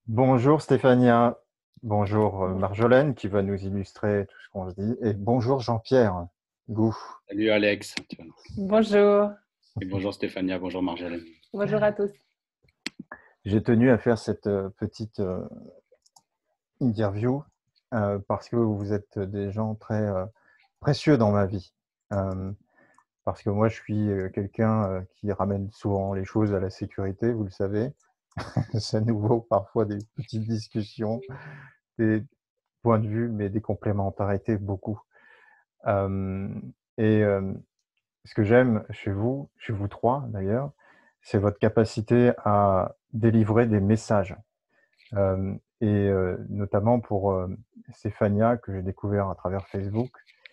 Bonjour Stéphania, bonjour Marjolaine qui va nous illustrer tout ce qu'on se dit, et bonjour Jean-Pierre Gou. Salut Alex. Bonjour, Et bonjour Stéphania, bonjour Marjolaine. bonjour à tous. J'ai tenu à faire cette petite interview parce que vous êtes des gens très précieux dans ma vie. Parce que moi je suis quelqu'un qui ramène souvent les choses à la sécurité, vous le savez. C'est nouveau parfois des petites discussions, des points de vue, mais des complémentarités beaucoup. Euh, et ce que j'aime chez vous trois d'ailleurs, c'est votre capacité à délivrer des messages. Notamment pour Stéphania, que j'ai découvert à travers Facebook,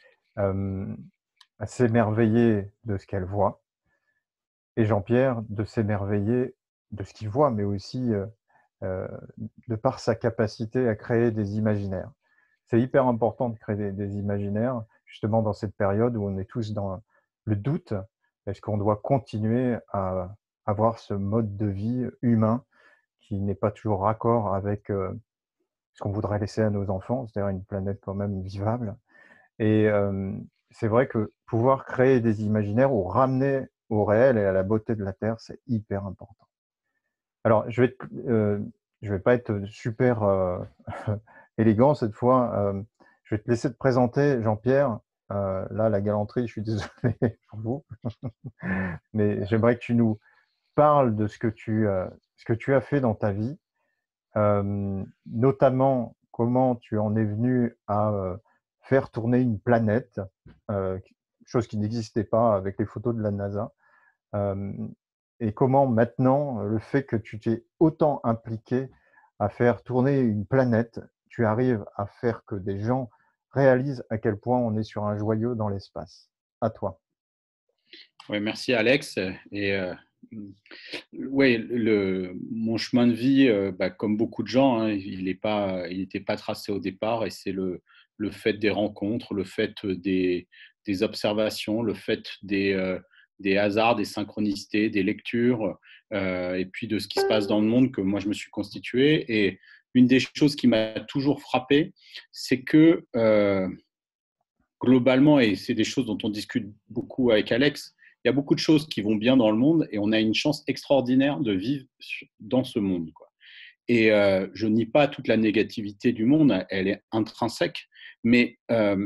à s'émerveiller de ce qu'elle voit, et Jean-Pierre de s'émerveiller de ce qu'il voit, mais aussi euh, de par sa capacité à créer des imaginaires. C'est hyper important de créer des imaginaires, justement dans cette période où on est tous dans le doute. Est-ce qu'on doit continuer à avoir ce mode de vie humain qui n'est pas toujours raccord avec ce qu'on voudrait laisser à nos enfants, c'est-à-dire une planète quand même vivable. Et c'est vrai que pouvoir créer des imaginaires ou ramener au réel et à la beauté de la Terre, c'est hyper important. Alors, je vais pas être super élégant cette fois. Je vais te laisser te présenter, Jean-Pierre. Là, la galanterie, je suis désolé pour vous, mais j'aimerais que tu nous parles de ce que tu as fait dans ta vie, notamment comment tu en es venu à faire tourner une planète, euh, chose qui n'existait pas avec les photos de la NASA. Euh, et comment maintenant, le fait que tu t'es autant impliqué à faire tourner une planète, tu arrives à faire que des gens réalisent à quel point on est sur un joyau dans l'espace. À toi. Ouais, merci Alex. Ouais, mon chemin de vie, comme beaucoup de gens, hein, il n'était pas tracé au départ, et c'est le fait des rencontres, le fait des observations, le fait des hasards, des synchronicités, des lectures, et puis de ce qui se passe dans le monde que moi je me suis constitué. Et une des choses qui m'a toujours frappé, c'est que globalement, et c'est des choses dont on discute beaucoup avec Alex, il y a beaucoup de choses qui vont bien dans le monde et on a une chance extraordinaire de vivre dans ce monde, quoi. Et je nie pas toute la négativité du monde, elle est intrinsèque, mais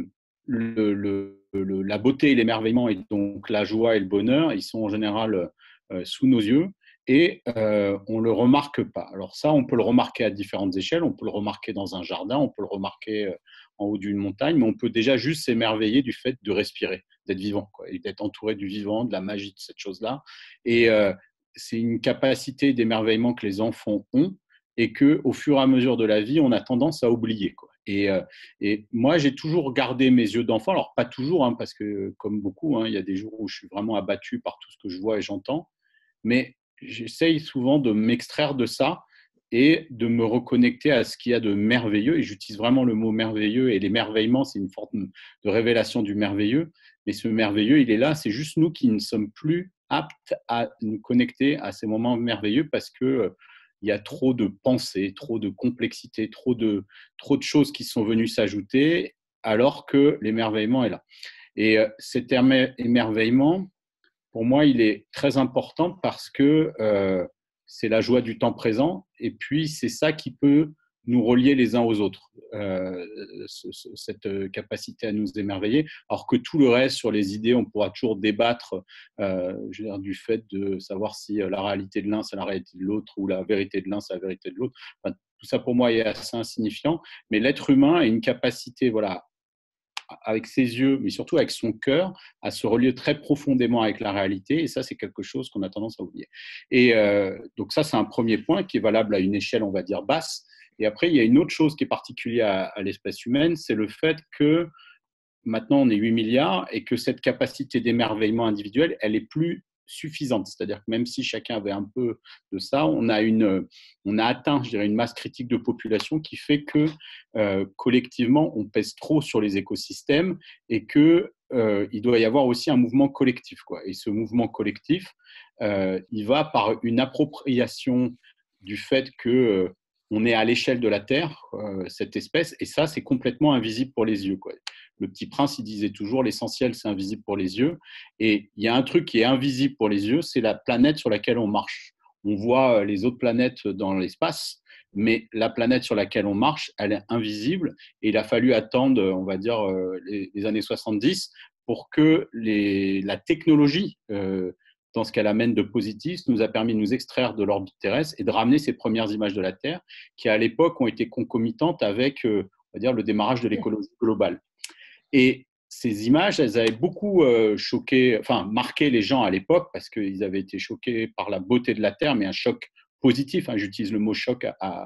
la beauté et l'émerveillement, et donc la joie et le bonheur, ils sont en général sous nos yeux, et on ne le remarque pas. Alors ça, on peut le remarquer à différentes échelles, on peut le remarquer dans un jardin, on peut le remarquer en haut d'une montagne, mais on peut déjà juste s'émerveiller du fait de respirer, d'être vivant, quoi, et d'être entouré du vivant, de la magie de cette chose-là. Et c'est une capacité d'émerveillement que les enfants ont, et qu'au fur et à mesure de la vie, on a tendance à oublier, quoi. Et moi, j'ai toujours gardé mes yeux d'enfant, alors pas toujours, hein, parce que comme beaucoup, hein, il y a des jours où je suis vraiment abattu par tout ce que je vois et j'entends, mais j'essaye souvent de m'extraire de ça et de me reconnecter à ce qu'il y a de merveilleux, et j'utilise vraiment le mot merveilleux, et l'émerveillement, c'est une forme de révélation du merveilleux, mais ce merveilleux, il est là, c'est juste nous qui ne sommes plus aptes à nous connecter à ces moments merveilleux parce que il y a trop de pensées, trop de complexité, trop de choses qui sont venues s'ajouter, alors que l'émerveillement est là. Et cet émerveillement, pour moi, il est très important parce que c'est la joie du temps présent, et puis c'est ça qui peut nous relier les uns aux autres, cette capacité à nous émerveiller, alors que tout le reste sur les idées, on pourra toujours débattre, je veux dire, du fait de savoir si la réalité de l'un, c'est la réalité de l'autre, ou la vérité de l'un, c'est la vérité de l'autre. Enfin, tout ça, pour moi, est assez insignifiant, mais l'être humain a une capacité, voilà, avec ses yeux, mais surtout avec son cœur, à se relier très profondément avec la réalité. Et ça, c'est quelque chose qu'on a tendance à oublier. Et donc ça, c'est un premier point qui est valable à une échelle, on va dire, basse. Et après, il y a une autre chose qui est particulière à l'espèce humaine, c'est le fait que maintenant, on est 8 milliards, et que cette capacité d'émerveillement individuel, elle est plus suffisante. C'est-à-dire que même si chacun avait un peu de ça, on a atteint, je dirais, une masse critique de population qui fait que collectivement, on pèse trop sur les écosystèmes, et que il doit y avoir aussi un mouvement collectif, quoi. Et ce mouvement collectif, il va par une appropriation du fait que on est à l'échelle de la Terre, cette espèce, et ça, c'est complètement invisible pour les yeux, quoi. Le Petit Prince, il disait toujours, l'essentiel, c'est invisible pour les yeux. Et il y a un truc qui est invisible pour les yeux, c'est la planète sur laquelle on marche. On voit les autres planètes dans l'espace, mais la planète sur laquelle on marche, elle est invisible. Et il a fallu attendre, on va dire, les années 70 pour que la technologie, dans ce qu'elle amène de positif, nous a permis de nous extraire de l'orbite terrestre et de ramener ces premières images de la Terre qui, à l'époque, ont été concomitantes avec on va dire, le démarrage de l'écologie globale. Et ces images, elles avaient beaucoup marqué les gens à l'époque parce qu'ils avaient été choqués par la beauté de la Terre, mais un choc positif. J'utilise le mot choc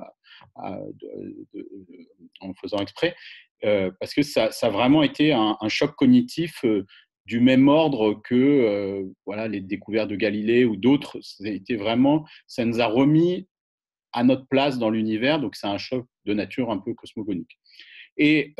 en faisant exprès, parce que ça a vraiment été un choc cognitif du même ordre que les découvertes de Galilée ou d'autres. Ça nous a remis à notre place dans l'univers, donc c'est un choc de nature un peu cosmogonique. Et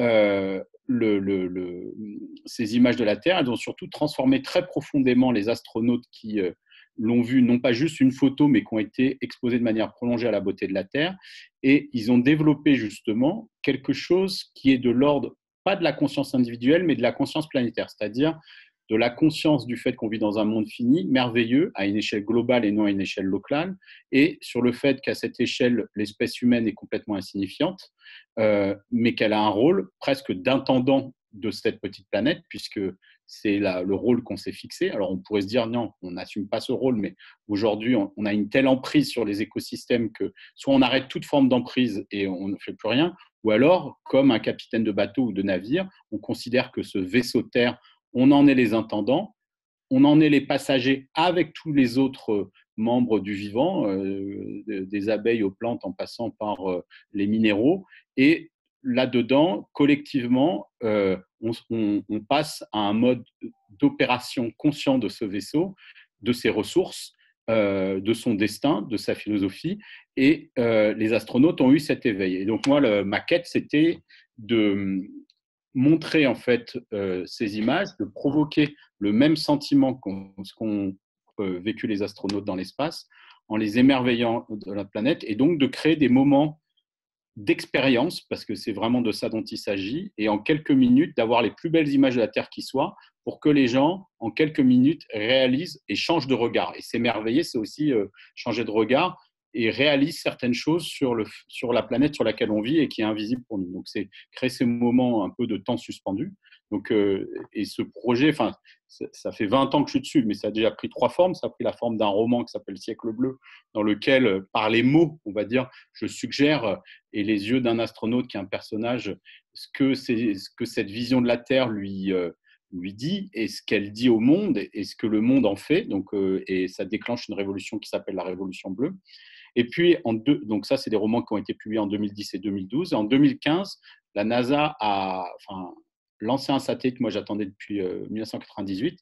ces images de la Terre, elles ont surtout transformé très profondément les astronautes qui l'ont vu, non pas juste une photo, mais qui ont été exposés de manière prolongée à la beauté de la Terre. Et ils ont développé justement quelque chose qui est de l'ordre, pas de la conscience individuelle, mais de la conscience planétaire, c'est-à-dire de la conscience du fait qu'on vit dans un monde fini, merveilleux, à une échelle globale et non à une échelle locale, et sur le fait qu'à cette échelle, l'espèce humaine est complètement insignifiante, mais qu'elle a un rôle presque d'intendant de cette petite planète, puisque c'est le rôle qu'on s'est fixé. Alors on pourrait se dire non, on n'assume pas ce rôle, mais aujourd'hui on a une telle emprise sur les écosystèmes que soit on arrête toute forme d'emprise et on ne fait plus rien, ou alors, comme un capitaine de bateau ou de navire, on considère que ce vaisseau Terre, on en est les intendants, on en est les passagers avec tous les autres membres du vivant, des abeilles aux plantes en passant par les minéraux. Et là-dedans, collectivement, on passe à un mode d'opération conscient de ce vaisseau, de ses ressources, de son destin, de sa philosophie. Et les astronautes ont eu cet éveil. Et donc moi, ma quête, c'était de montrer en fait ces images, de provoquer le même sentiment qu'ont vécu les astronautes dans l'espace, en les émerveillant de la planète, et donc de créer des moments d'expérience, parce que c'est vraiment de ça dont il s'agit, et en quelques minutes, d'avoir les plus belles images de la Terre qui soient, pour que les gens, en quelques minutes, réalisent et changent de regard. Et s'émerveiller, c'est aussi changer de regard et réalisent certaines choses sur la planète sur laquelle on vit et qui est invisible pour nous. Donc, c'est créer ces moments un peu de temps suspendu. Donc, et ce projet, ça fait 20 ans que je suis dessus, mais ça a déjà pris 3 formes. Ça a pris la forme d'un roman qui s'appelle Siècle bleu, dans lequel, par les mots, on va dire, je suggère, et les yeux d'un astronaute qui est un personnage, ce que cette vision de la Terre lui dit et ce qu'elle dit au monde et ce que le monde en fait. Donc, et ça déclenche une révolution qui s'appelle la Révolution bleue. Et puis, donc ça, c'est des romans qui ont été publiés en 2010 et 2012. Et en 2015, la NASA a lancé un satellite que moi j'attendais depuis 1998.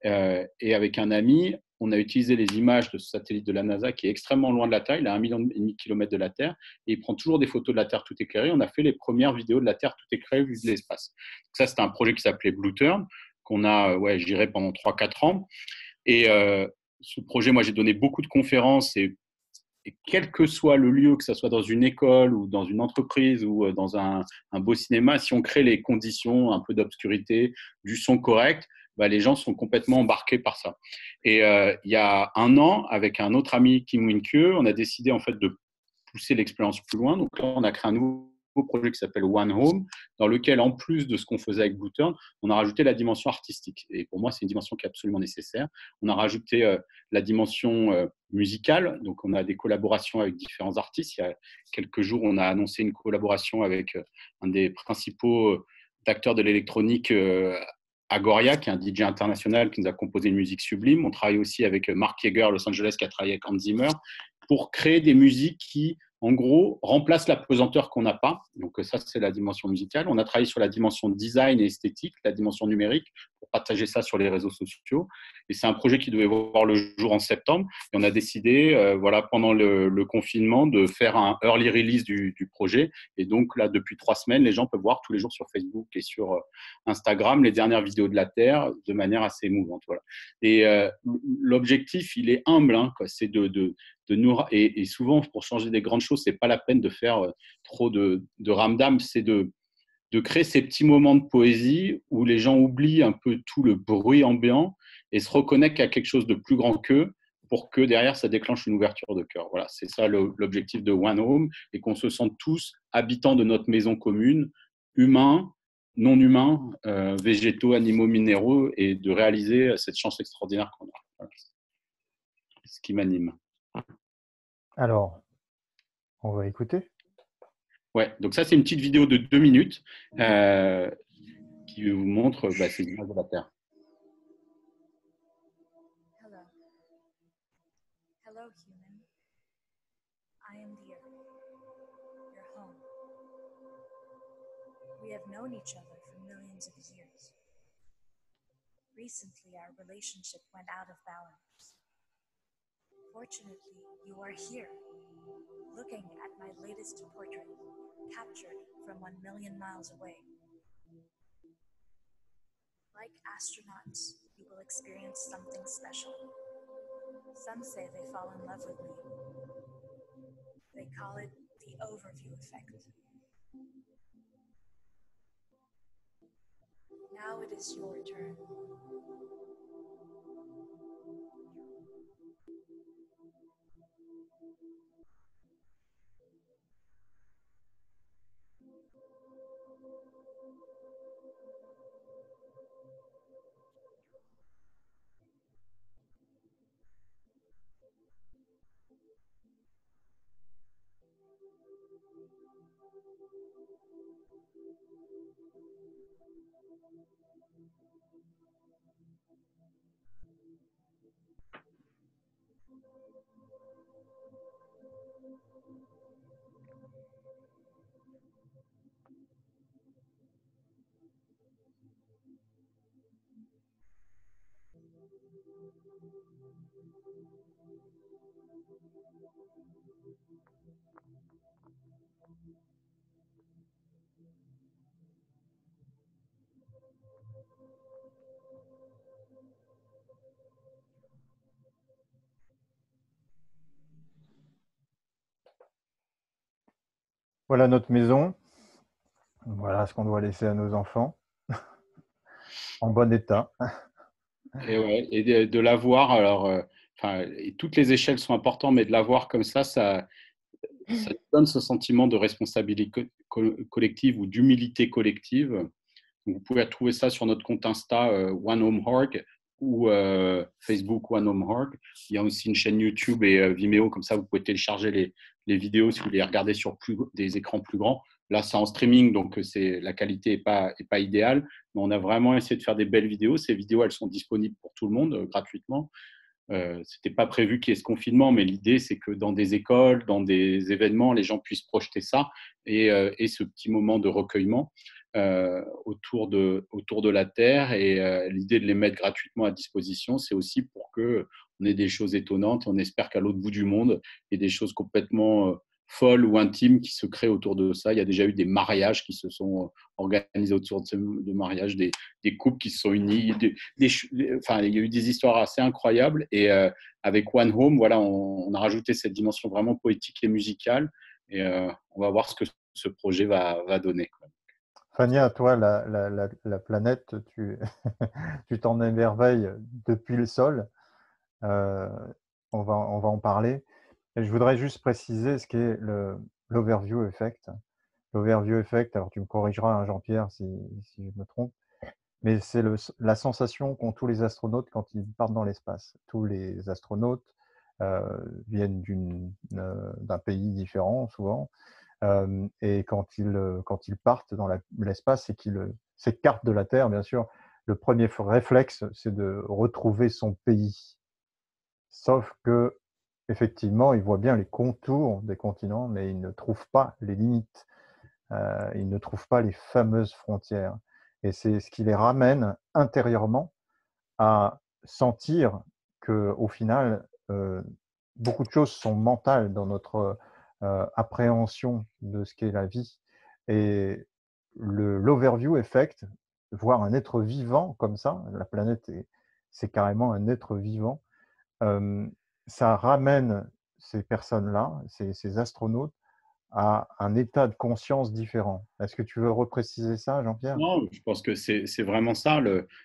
Et avec un ami, on a utilisé les images de ce satellite de la NASA qui est extrêmement loin de la Terre. Il est à 1,5 million de kilomètres de la Terre. Et il prend toujours des photos de la Terre tout éclairée. On a fait les premières vidéos de la Terre tout éclairée vue de l'espace. Donc ça, c'était un projet qui s'appelait Blue Turn, qu'on a, j'irai pendant 3-4 ans. Et ce projet, moi, j'ai donné beaucoup de conférences et quel que soit le lieu, que ce soit dans une école ou dans une entreprise ou dans un beau cinéma, si on crée les conditions, un peu d'obscurité, du son correct, les gens sont complètement embarqués par ça. Et il y a 1 an, avec un autre ami, Kim Win-Kyo, on a décidé en fait de pousser l'expérience plus loin. Donc là, on a créé un nouveau projet qui s'appelle One Home, dans lequel, en plus de ce qu'on faisait avec Blue Turn, on a rajouté la dimension artistique. Et pour moi, c'est une dimension qui est absolument nécessaire. On a rajouté la dimension musicale. Donc, on a des collaborations avec différents artistes. Il y a quelques jours, on a annoncé une collaboration avec un des principaux acteurs de l'électronique, Agoria, qui est un DJ international qui nous a composé une musique sublime. On travaille aussi avec Mark Yeager à Los Angeles, qui a travaillé avec Hans Zimmer, pour créer des musiques qui, en gros, remplacent la pesanteur qu'on n'a pas. Donc ça, c'est la dimension musicale. On a travaillé sur la dimension design et esthétique, la dimension numérique, pour partager ça sur les réseaux sociaux. Et c'est un projet qui devait voir le jour en septembre. Et on a décidé, voilà, pendant le confinement, de faire un early release du projet. Et donc, là, depuis 3 semaines, les gens peuvent voir tous les jours sur Facebook et sur Instagram les dernières vidéos de la Terre de manière assez émouvante. Voilà. Et l'objectif, il est humble, hein, quoi. C'est de nous, et souvent, pour changer des grandes choses, c'est pas la peine de faire trop de ramdam, c'est de créer ces petits moments de poésie où les gens oublient un peu tout le bruit ambiant et se reconnectent à quelque chose de plus grand qu'eux pour que derrière, ça déclenche une ouverture de cœur. Voilà, c'est ça l'objectif de One Home, et qu'on se sente tous habitants de notre maison commune, humains, non humains, végétaux, animaux, minéraux, et de réaliser cette chance extraordinaire qu'on a. Voilà. C'est ce qui m'anime. Alors, on va écouter. Ouais, donc ça, c'est une petite vidéo de 2 minutes qui vous montre ces images de la Terre. Hello. Hello, human. I am the Earth, your home. We have known each other for millions of years. Recently, our relationship went out of balance. Fortunately, you are here, looking at my latest portrait, captured from 1 million miles away. Like astronauts, you will experience something special. Some say they fall in love with me. They call it the overview effect. Now it is your turn. Voilà notre maison. Voilà ce qu'on doit laisser à nos enfants. En bon état. Et, ouais, et de la voir, alors, et toutes les échelles sont importantes, mais de la voir comme ça donne ce sentiment de responsabilité collective ou d'humilité collective. Donc, vous pouvez trouver ça sur notre compte Insta One Home Org ou Facebook One Home Org. Il y a aussi une chaîne YouTube et Vimeo, comme ça vous pouvez télécharger les vidéos si vous les regardez sur des écrans plus grands. Là, c'est en streaming, donc la qualité n'est pas idéale, mais on a vraiment essayé de faire des belles vidéos. Ces vidéos, elles sont disponibles pour tout le monde gratuitement. C'était pas prévu qu'il y ait ce confinement, mais l'idée, c'est que dans des écoles, dans des événements, les gens puissent projeter ça et ce petit moment de recueillement autour de la Terre. Et l'idée de les mettre gratuitement à disposition, c'est aussi pour qu'on ait des choses étonnantes. On espère qu'à l'autre bout du monde, il y ait des choses complètement folles ou intimes qui se créent autour de ça. Il y a déjà eu des mariages qui se sont organisés autour de mariages, des couples qui se sont unis. Il y a eu des histoires assez incroyables. Et avec One Home, voilà, on a rajouté cette dimension vraiment poétique et musicale. Et on va voir ce que ce projet va donner. Fania, toi, la planète, tu t'en émerveilles depuis le sol. On va en parler. Et je voudrais juste préciser ce qu'est l'overview effect. L'overview effect, alors tu me corrigeras, hein, Jean-Pierre, si je me trompe, mais c'est la sensation qu'ont tous les astronautes quand ils partent dans l'espace. Tous les astronautes viennent d'un pays différent, souvent, et quand ils partent dans l'espace et qu'ils s'écartent de la Terre, bien sûr, le premier réflexe, c'est de retrouver son pays. Sauf que, effectivement, ils voient bien les contours des continents, mais ils ne trouvent pas les limites. Ils ne trouvent pas les fameuses frontières. Et c'est ce qui les ramène intérieurement à sentir qu'au final, beaucoup de choses sont mentales dans notre appréhension de ce qu'est la vie. Et l'overview effect, voir un être vivant comme ça, la planète, c'est carrément un être vivant, ça ramène ces personnes-là, ces astronautes, à un état de conscience différent. Est-ce que tu veux repréciser ça, Jean-Pierre? Non, je pense que c'est vraiment ça.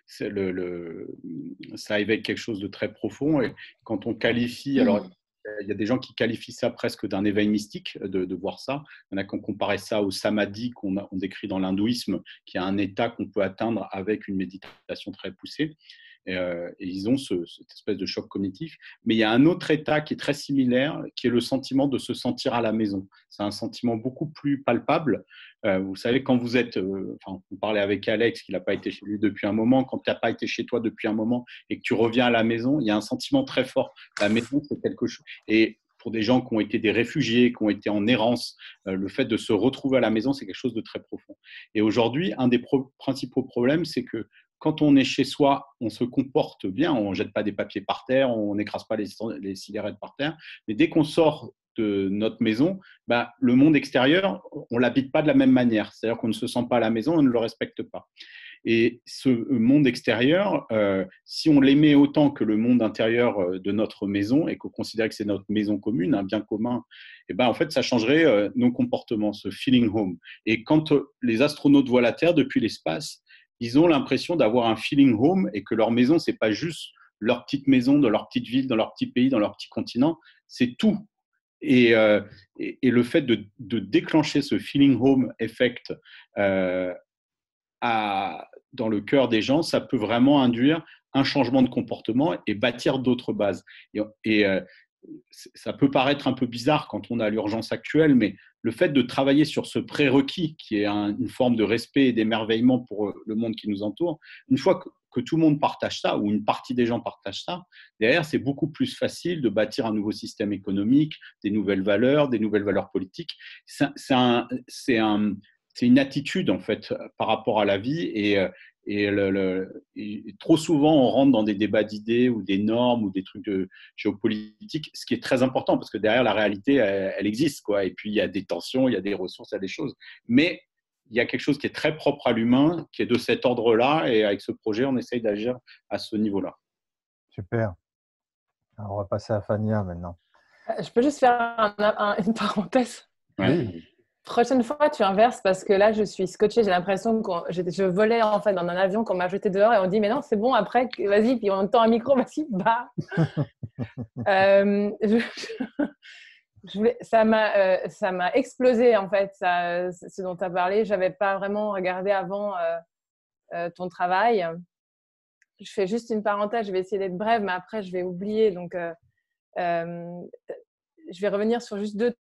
Ça éveille quelque chose de très profond. Et quand on qualifie, alors il y a des gens qui qualifient ça presque d'un éveil mystique, de voir ça. Il y en a qui ont comparé ça au samadhi on décrit dans l'hindouisme, qui est un état qu'on peut atteindre avec une méditation très poussée. Et ils ont cette espèce de choc cognitif. Mais il y a un autre état qui est très similaire, qui est le sentiment de se sentir à la maison. C'est un sentiment beaucoup plus palpable. Vous savez, quand vous êtes, on parlait avec Alex, qui n'a pas été chez lui depuis un moment, quand tu n'as pas été chez toi depuis un moment et que tu reviens à la maison, il y a un sentiment très fort. La maison, c'est quelque chose. Et pour des gens qui ont été des réfugiés, qui ont été en errance, le fait de se retrouver à la maison, c'est quelque chose de très profond. Et aujourd'hui, un des principaux problèmes, c'est que quand on est chez soi, on se comporte bien, on ne jette pas des papiers par terre, on n'écrase pas les cigarettes par terre. Mais dès qu'on sort de notre maison, le monde extérieur, on ne l'habite pas de la même manière. C'est-à-dire qu'on ne se sent pas à la maison, on ne le respecte pas. Et ce monde extérieur, si on l'aimait autant que le monde intérieur de notre maison et qu'on considère que c'est notre maison commune, un bien commun, en fait, ça changerait nos comportements, ce feeling home. Et quand les astronautes voient la Terre depuis l'espace, ils ont l'impression d'avoir un feeling home et que leur maison, ce n'est pas juste leur petite maison dans leur petite ville, dans leur petit pays, dans leur petit continent, c'est tout. Et le fait de déclencher ce feeling home effect dans le cœur des gens, ça peut vraiment induire un changement de comportement et bâtir d'autres bases. Et ça peut paraître un peu bizarre quand on a l'urgence actuelle, mais le fait de travailler sur ce prérequis, qui est une forme de respect et d'émerveillement pour le monde qui nous entoure, une fois que tout le monde partage ça, ou une partie des gens partagent ça, derrière, c'est beaucoup plus facile de bâtir un nouveau système économique, des nouvelles valeurs politiques. C'est une attitude, en fait, par rapport à la vie. Et trop souvent, on rentre dans des débats d'idées ou des normes ou des trucs de géopolitique, ce qui est très important parce que derrière, la réalité, elle existe, quoi. Et puis, il y a des tensions, il y a des ressources, il y a des choses. Mais il y a quelque chose qui est très propre à l'humain, qui est de cet ordre-là. Et avec ce projet, on essaye d'agir à ce niveau-là. Super. Alors, on va passer à Fania maintenant. Je peux juste faire une parenthèse? Ouais. Oui. Prochaine fois, tu inverses parce que là, je suis scotchée. J'ai l'impression que je volais en fait dans un avion qu'on m'a jeté dehors et on dit mais non, c'est bon, après, vas-y, puis on tend un micro, vas-y, bah. Ça m'a explosé en fait, ce dont tu as parlé. Je n'avais pas vraiment regardé avant ton travail. Je fais juste une parenthèse, je vais essayer d'être brève, mais après, je vais oublier. Donc, je vais revenir sur juste deux.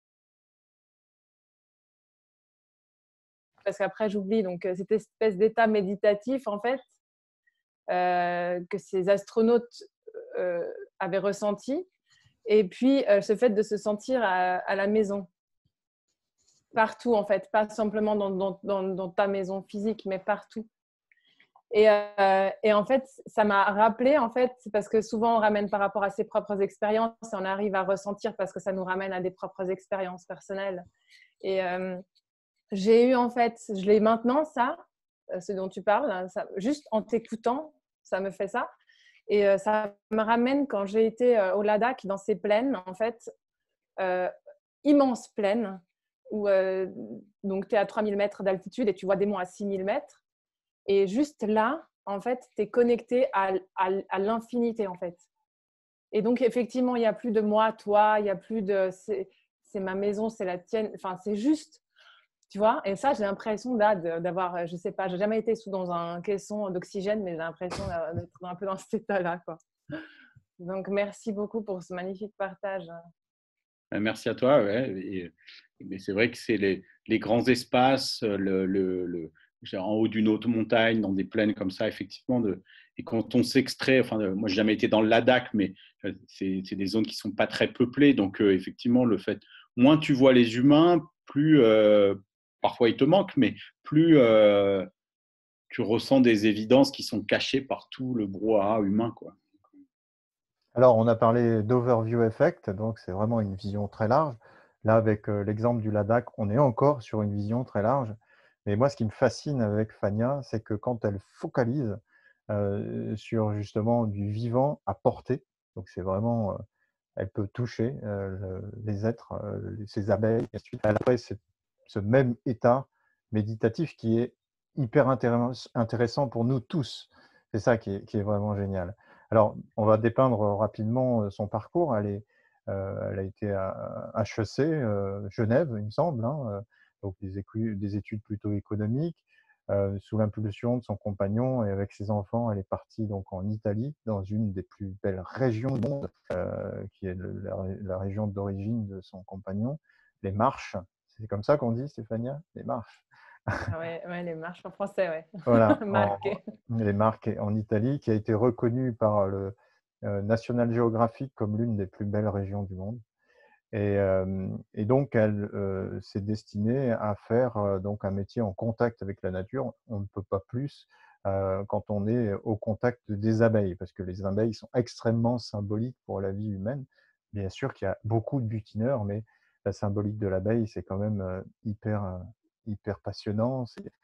Parce qu'après, j'oublie. Donc, cette espèce d'état méditatif, en fait, que ces astronautes avaient ressenti. Et puis, ce fait de se sentir à la maison. Partout, en fait. Pas simplement dans ta maison physique, mais partout. Et en fait, ça m'a rappelé, en fait, parce que souvent, on ramène par rapport à ses propres expériences et on arrive à ressentir parce que ça nous ramène à des propres expériences personnelles. Et j'ai eu, en fait, je l'ai maintenant, ça, ce dont tu parles, ça, juste en t'écoutant, ça me fait ça. Et ça me ramène quand j'ai été au Ladakh, dans ces plaines, en fait, immenses plaines, où donc tu es à 3000 mètres d'altitude et tu vois des monts à 6000 mètres. Et juste là, en fait, tu es connecté à l'infinité, en fait. Et donc, effectivement, il n'y a plus de moi, toi, il n'y a plus de c'est ma maison, c'est la tienne. Enfin, c'est juste, tu vois. Et ça, j'ai l'impression d'avoir, je ne sais pas, je n'ai jamais été dans un caisson d'oxygène, mais j'ai l'impression d'être un peu dans cet état-là, quoi. Donc, merci beaucoup pour ce magnifique partage. Merci à toi. Ouais. Mais c'est vrai que c'est les grands espaces, en haut d'une haute montagne, dans des plaines comme ça, effectivement. Et quand on s'extrait, moi, je n'ai jamais été dans le Ladakh, mais c'est des zones qui ne sont pas très peuplées. Donc, effectivement, le fait, moins tu vois les humains, plus, parfois ils te manquent, mais plus tu ressens des évidences qui sont cachées par tout le brouhaha humain, quoi. Alors, on a parlé d'overview effect, donc c'est vraiment une vision très large. Là, avec l'exemple du Ladakh, on est encore sur une vision très large. Mais moi, ce qui me fascine avec Fania, c'est que quand elle focalise sur justement du vivant à portée, donc c'est vraiment, elle peut toucher les êtres, ces abeilles, et ainsi de suite. Elle a ce même état méditatif qui est hyper intéressant pour nous tous. C'est ça qui est vraiment génial. Alors, on va dépeindre rapidement son parcours. Elle a été à HEC, Genève, il me semble, hein, donc des études plutôt économiques. Sous l'impulsion de son compagnon et avec ses enfants, elle est partie donc en Italie, dans une des plus belles régions du monde, qui est la région d'origine de son compagnon, les Marches. C'est comme ça qu'on dit, Stéphania? Les Marches. Ah ouais, ouais, les marches en français, ouais. Voilà, Marqué. les Marques en Italie, qui a été reconnue par le National Geographic comme l'une des plus belles régions du monde. Et donc, elle s'est destinée à faire donc un métier en contact avec la nature. On ne peut pas plus quand on est au contact des abeilles, parce que les abeilles sont extrêmement symboliques pour la vie humaine. Bien sûr qu'il y a beaucoup de butineurs, mais la symbolique de l'abeille, c'est quand même hyper passionnant.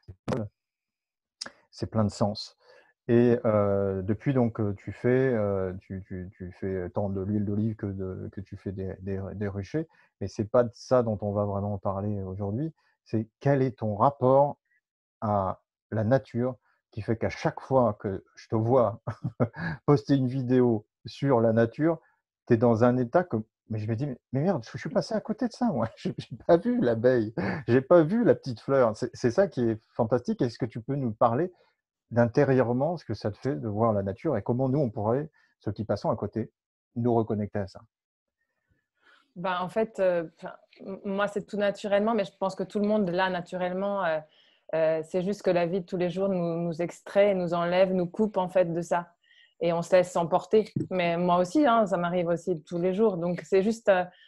C'est plein de sens. Et depuis, donc, tu fais tant de l'huile d'olive que tu fais des ruchers. Mais ce n'est pas de ça dont on va vraiment parler aujourd'hui. C'est quel est ton rapport à la nature qui fait qu'à chaque fois que je te vois poster une vidéo sur la nature, tu es dans un état que… Mais je me dis, mais merde, je suis passé à côté de ça, moi. Je n'ai pas vu l'abeille, je n'ai pas vu la petite fleur. C'est ça qui est fantastique. Est-ce que tu peux nous parler d'intérieurement ce que ça te fait de voir la nature et comment nous, on pourrait, ceux qui passons à côté, nous reconnecter à ça? Ben, en fait, moi, c'est tout naturellement, mais je pense que tout le monde, là, naturellement, c'est juste que la vie de tous les jours nous extrait, nous enlève, nous coupe, en fait, de ça. Et on se laisse s'emporter. Mais moi aussi, hein, ça m'arrive aussi tous les jours. Donc, c'est juste…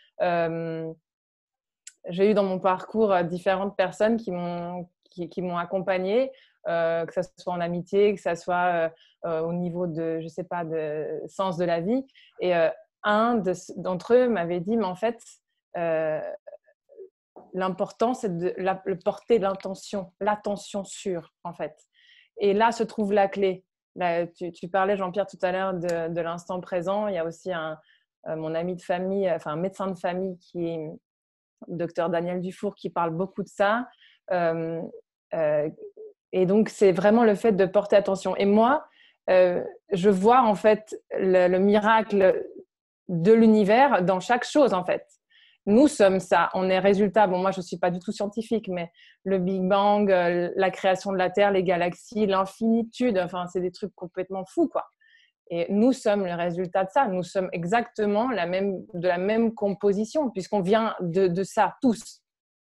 j'ai eu dans mon parcours différentes personnes qui m'ont accompagnée, que ce soit en amitié, que ce soit au niveau de, je sais pas, de sens de la vie. Et d'entre eux m'avait dit, mais en fait, euh, l'important, c'est de porter l'attention sur, en fait. Et là se trouve la clé. Là, tu parlais, Jean-Pierre, tout à l'heure de l'instant présent. Il y a aussi mon ami de famille, enfin un médecin de famille qui est docteur Daniel Dufour, qui parle beaucoup de ça. Euh, euh, et donc, c'est vraiment le fait de porter attention. Et moi, je vois en fait le miracle de l'univers dans chaque chose, en fait. Nous sommes ça. On est résultat. Bon, moi, je ne suis pas du tout scientifique, mais le Big Bang, la création de la Terre, les galaxies, l'infinitude, enfin, c'est des trucs complètement fous, quoi. Et nous sommes le résultat de ça. Nous sommes exactement de la même composition, puisqu'on vient de ça, tous.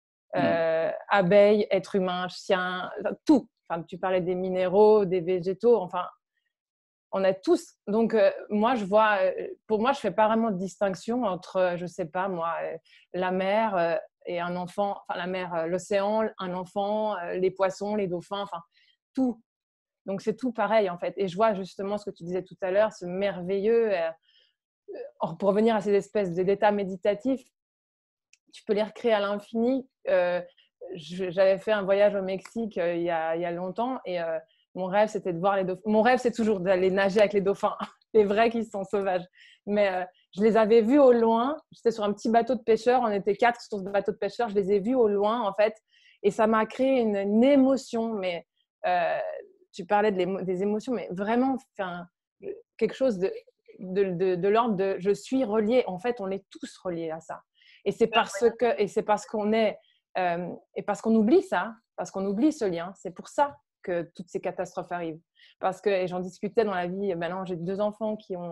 Abeilles, êtres humains, chiens, tout. Enfin, tu parlais des minéraux, des végétaux, enfin, on a tous. Donc, moi, pour moi, je ne fais pas vraiment de distinction entre, je ne sais pas, moi, la mer et un enfant, enfin, la mer, l'océan, un enfant, les poissons, les dauphins, enfin, tout. Donc, c'est tout pareil, en fait. Et je vois justement ce que tu disais tout à l'heure, ce merveilleux… pour revenir à ces espèces d'états méditatifs, tu peux les recréer à l'infini. J'avais fait un voyage au Mexique il y a longtemps et mon rêve, c'était de voir les dauphins. Mon rêve, c'est toujours d'aller nager avec les dauphins, les vrais qui sont sauvages. Mais je les avais vus au loin. J'étais sur un petit bateau de pêcheurs. On était 4 sur ce bateau de pêcheurs. Je les ai vus au loin, en fait. Et ça m'a créé une émotion. Mais tu parlais des émotions, mais vraiment, quelque chose de l'ordre de je suis reliée. En fait, on est tous reliés à ça. Et c'est parce qu'on est et parce qu'on oublie ça, parce qu'on oublie ce lien. C'est pour ça que toutes ces catastrophes arrivent. Parce que, et j'en discutais dans la vie, maintenant j'ai 2 enfants qui ont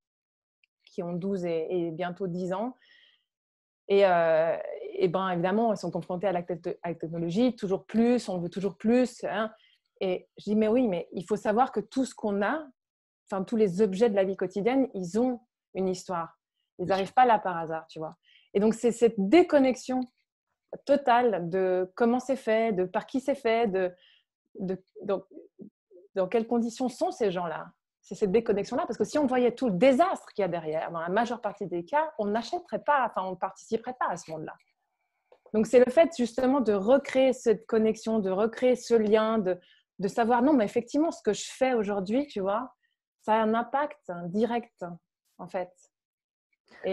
12 et bientôt 10 ans. Et ben, évidemment, ils sont confrontés à la technologie, toujours plus, on veut toujours plus. Hein. Et je dis, mais oui, mais il faut savoir que tout ce qu'on a, enfin, tous les objets de la vie quotidienne, ils ont une histoire. Ils n'arrivent pas là par hasard, tu vois. Et donc, c'est cette déconnexion totale de comment c'est fait, de par qui c'est fait, donc, dans quelles conditions sont ces gens-là? C'est cette déconnexion-là, parce que si on voyait tout le désastre qu'il y a derrière, dans la majeure partie des cas, on n'achèterait pas, enfin, on ne participerait pas à ce monde-là. Donc, c'est le fait justement de recréer cette connexion, de recréer ce lien, de savoir, non, mais effectivement, ce que je fais aujourd'hui, tu vois, ça a un impact direct, en fait. Et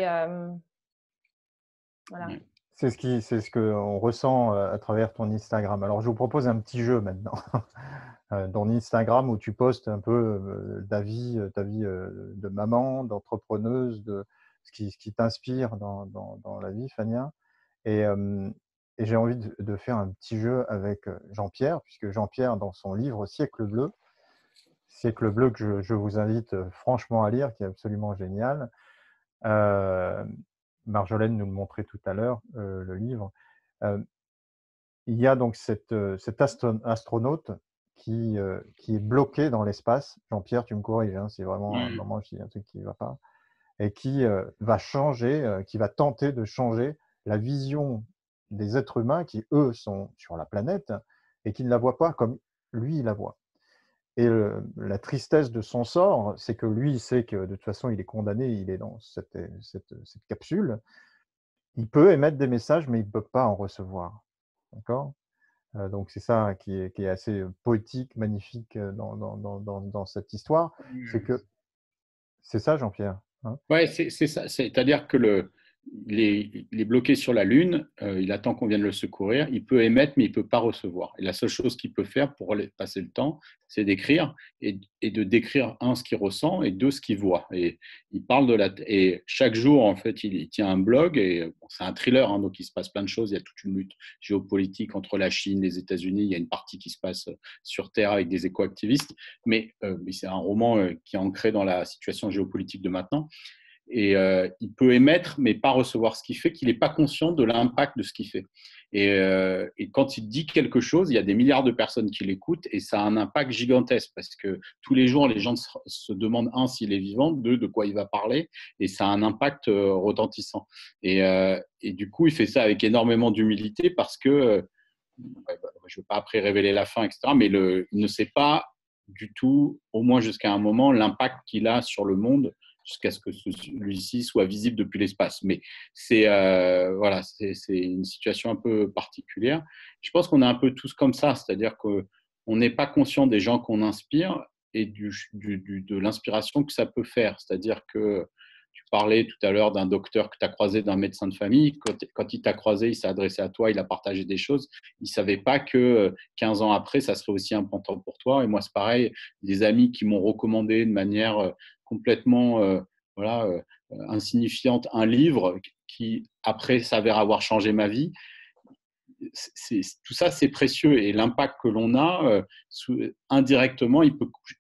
voilà. C'est ce qu'on ressent à travers ton Instagram. Alors, je vous propose un petit jeu maintenant. Dans Instagram, où tu postes un peu ta vie de maman, d'entrepreneuse, de ce qui t'inspire dans la vie, Fania. Et, et j'ai envie de faire un petit jeu avec Jean-Pierre, puisque Jean-Pierre, dans son livre Siècle bleu que je vous invite franchement à lire, qui est absolument génial. Marjolaine nous le montrait tout à l'heure, le livre. Il y a donc cet astronaute qui est bloqué dans l'espace. Jean-Pierre, tu me corriges, hein, c'est vraiment un moment, il y a un truc qui ne va pas. Et qui va changer, qui va tenter de changer la vision des êtres humains qui, eux, sont sur la planète et qui ne la voient pas comme lui, il la voit. Et la tristesse de son sort, c'est que lui, il sait que de toute façon, il est condamné, il est dans cette capsule. Il peut émettre des messages, mais il ne peut pas en recevoir. D'accord ? Donc, c'est ça qui est assez poétique, magnifique dans cette histoire. C'est que c'est ça, Jean-Pierre, hein ? Ouais, c'est ça. C'est-à-dire que il est bloqué sur la Lune, il attend qu'on vienne le secourir, il peut émettre, mais il ne peut pas recevoir. Et la seule chose qu'il peut faire pour passer le temps, c'est d'écrire et de décrire, un, ce qu'il ressent et deux, ce qu'il voit. Et il parle et chaque jour, en fait, il tient un blog et bon, c'est un thriller, hein, donc il se passe plein de choses. Il y a toute une lutte géopolitique entre la Chine, les États-Unis. Il y a une partie qui se passe sur Terre avec des éco-activistes, mais c'est un roman qui est ancré dans la situation géopolitique de maintenant. Et il peut émettre, mais pas recevoir, ce qui fait qu'il n'est pas conscient de l'impact de ce qu'il fait. Et quand il dit quelque chose, il y a des milliards de personnes qui l'écoutent et ça a un impact gigantesque parce que tous les jours, les gens se demandent, un, s'il est vivant, deux, de quoi il va parler, et ça a un impact retentissant. Et du coup, il fait ça avec énormément d'humilité parce que, je ne veux pas après révéler la fin, etc., mais il ne sait pas du tout, au moins jusqu'à un moment, l'impact qu'il a sur le monde, jusqu'à ce que celui-ci soit visible depuis l'espace. Mais voilà, c'est une situation un peu particulière. Je pense qu'on est un peu tous comme ça, c'est-à-dire qu'on n'est pas conscient des gens qu'on inspire et de l'inspiration que ça peut faire. C'est-à-dire que tu parlais tout à l'heure d'un docteur que tu as croisé, d'un médecin de famille. Quand il t'a croisé, il s'est adressé à toi, il a partagé des choses. Il ne savait pas que 15 ans après, ça serait aussi important pour toi. Et moi, c'est pareil, des amis qui m'ont recommandé de manière complètement insignifiante un livre qui, après, s'avère avoir changé ma vie. Tout ça, c'est précieux. Et l'impact que l'on a, indirectement, il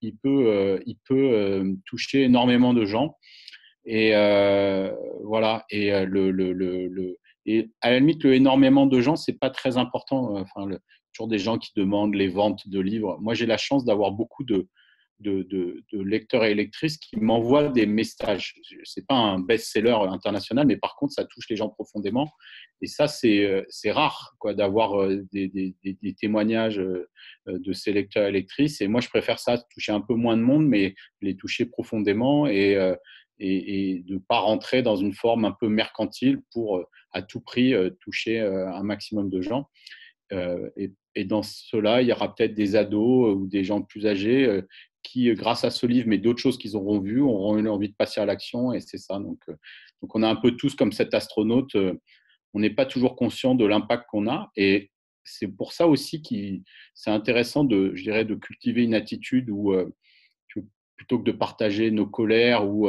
peut toucher énormément de gens. Et voilà. Et et à la limite, énormément de gens, c'est pas très important. Enfin, toujours des gens qui demandent les ventes de livres. Moi, j'ai la chance d'avoir beaucoup de lecteurs et lectrices qui m'envoient des messages. C'est pas un best-seller international, mais par contre, ça touche les gens profondément. Et ça, c'est rare, quoi, d'avoir des témoignages de ces lecteurs et lectrices. Et moi, je préfère ça, toucher un peu moins de monde, mais les toucher profondément et de ne pas rentrer dans une forme un peu mercantile pour à tout prix toucher un maximum de gens. Et dans cela, il y aura peut-être des ados ou des gens plus âgés qui, grâce à ce livre, mais d'autres choses qu'ils auront vues, auront eu envie de passer à l'action. Et c'est ça. Donc, on est un peu tous comme cet astronaute. On n'est pas toujours conscient de l'impact qu'on a. Et c'est pour ça aussi que c'est intéressant je dirais, de cultiver une attitude où, plutôt que de partager nos colères ou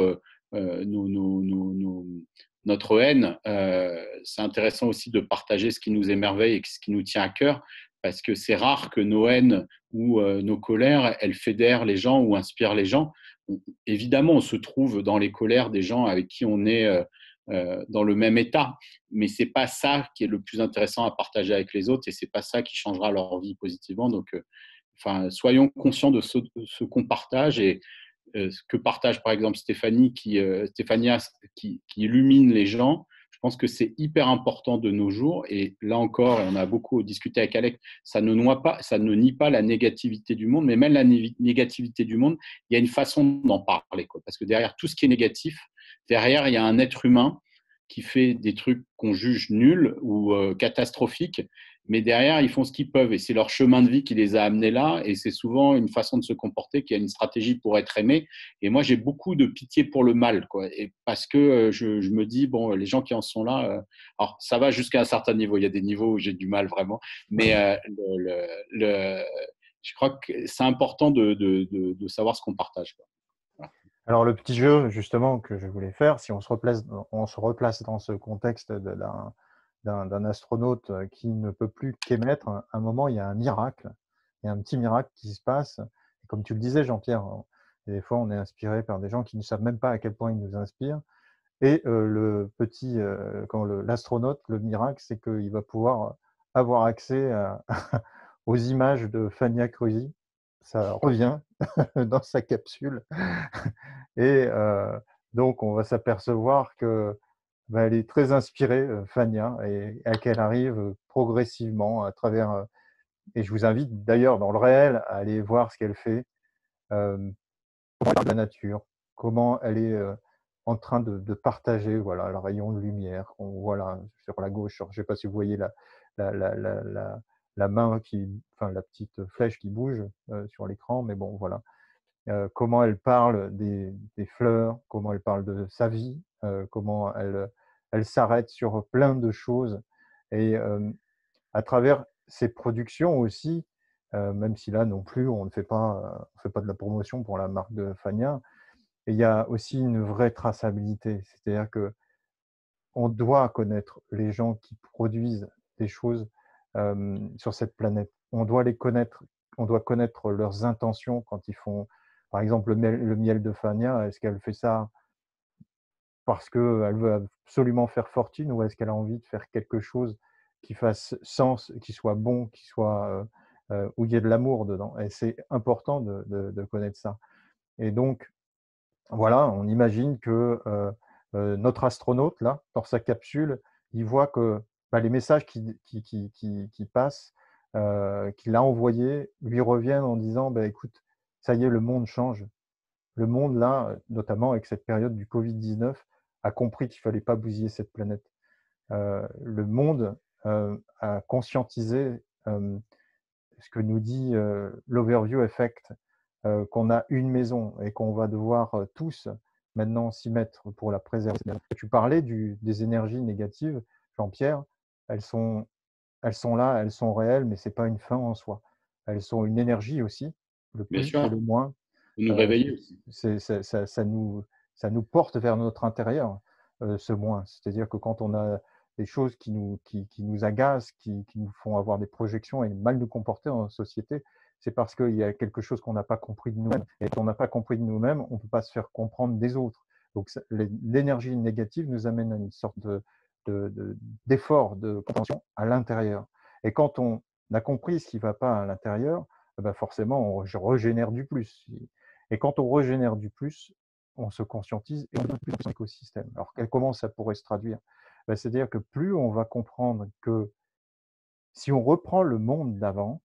notre haine, c'est intéressant aussi de partager ce qui nous émerveille et ce qui nous tient à cœur, parce que c'est rare que nos haines ou nos colères, elles fédèrent les gens ou inspirent les gens. Évidemment, on se trouve dans les colères des gens avec qui on est dans le même état, mais c'est pas ça qui est le plus intéressant à partager avec les autres et c'est pas ça qui changera leur vie positivement. Donc, soyons conscients de ce qu'on partage et ce que partage par exemple Stéphania qui illumine les gens. Je pense que c'est hyper important de nos jours. Et là encore, et on a beaucoup discuté avec Alec, ça ne nie pas la négativité du monde, mais même la négativité du monde, il y a une façon d'en parler, quoi. Parce que derrière tout ce qui est négatif, derrière, il y a un être humain qui fait des trucs qu'on juge nuls ou catastrophiques, mais derrière, ils font ce qu'ils peuvent et c'est leur chemin de vie qui les a amenés là et c'est souvent une façon de se comporter qui a une stratégie pour être aimé. Et moi, j'ai beaucoup de pitié pour le mal, quoi. Et parce que je me dis, bon, les gens qui en sont là, alors ça va jusqu'à un certain niveau, il y a des niveaux où j'ai du mal vraiment, mais je crois que c'est important de savoir ce qu'on partage, quoi. Voilà. Alors, le petit jeu, justement, que je voulais faire, si on se replace dans ce contexte d'un astronaute qui ne peut plus qu'émettre, à un moment, il y a un miracle. Il y a un petit miracle qui se passe. Et comme tu le disais, Jean-Pierre, des fois, on est inspiré par des gens qui ne savent même pas à quel point ils nous inspirent. Et l'astronaute, le miracle, c'est qu'il va pouvoir avoir accès aux images de Fania Cruzi. Ça revient dans sa capsule. Et donc, on va s'apercevoir que elle est très inspirée, Fania, et qu'elle arrive progressivement à travers. Et je vous invite d'ailleurs dans le réel à aller voir ce qu'elle fait, comment elle parle de la nature, comment elle est en train de partager, voilà, le rayon de lumière. On voit là sur la gauche, je ne sais pas si vous voyez la, la, la, la, la main enfin la petite flèche qui bouge sur l'écran, mais bon, voilà. Comment elle parle des fleurs, comment elle parle de sa vie, comment elle s'arrête sur plein de choses. Et à travers ses productions aussi, même si là non plus on fait pas de la promotion pour la marque de Fania, et il y a aussi une vraie traçabilité. C'est-à-dire que on doit connaître les gens qui produisent des choses sur cette planète. On doit les connaître, on doit connaître leurs intentions quand ils font, par exemple, le miel de Fania. Est-ce qu'elle fait ça parce qu'elle veut absolument faire fortune ou est-ce qu'elle a envie de faire quelque chose qui fasse sens, qui soit bon, où il y ait de l'amour dedans. Et c'est important de connaître ça. Et donc, voilà, on imagine que notre astronaute, là, dans sa capsule, il voit que les messages qui passent, qu'il a envoyés, lui reviennent en disant, écoute, ça y est, le monde change. Le monde, là, notamment avec cette période du Covid-19, a compris qu'il ne fallait pas bousiller cette planète. Le monde a conscientisé ce que nous dit l'Overview Effect, qu'on a une maison et qu'on va devoir tous maintenant s'y mettre pour la préserver. Tu parlais des énergies négatives, Jean-Pierre, elles sont là, elles sont réelles, mais ce n'est pas une fin en soi. Elles sont une énergie aussi, le Bien plus et sûr, le moins. nous réveiller aussi. Ça nous porte vers notre intérieur, ce moins. C'est-à-dire que quand on a des choses qui nous agacent, qui nous font avoir des projections et mal nous comporter en société, c'est parce qu'il y a quelque chose qu'on n'a pas compris de nous-mêmes. Et quand on n'a pas compris de nous-mêmes, on ne peut pas se faire comprendre des autres. Donc l'énergie négative nous amène à une sorte d'effort, de compréhension à l'intérieur. Et quand on a compris ce qui ne va pas à l'intérieur, forcément, on régénère du plus. Et quand on régénère du plus, on se conscientise et on devient plus dans son écosystème. Alors, comment ça pourrait se traduire? C'est-à-dire que plus on va comprendre que si on reprend le monde d'avant,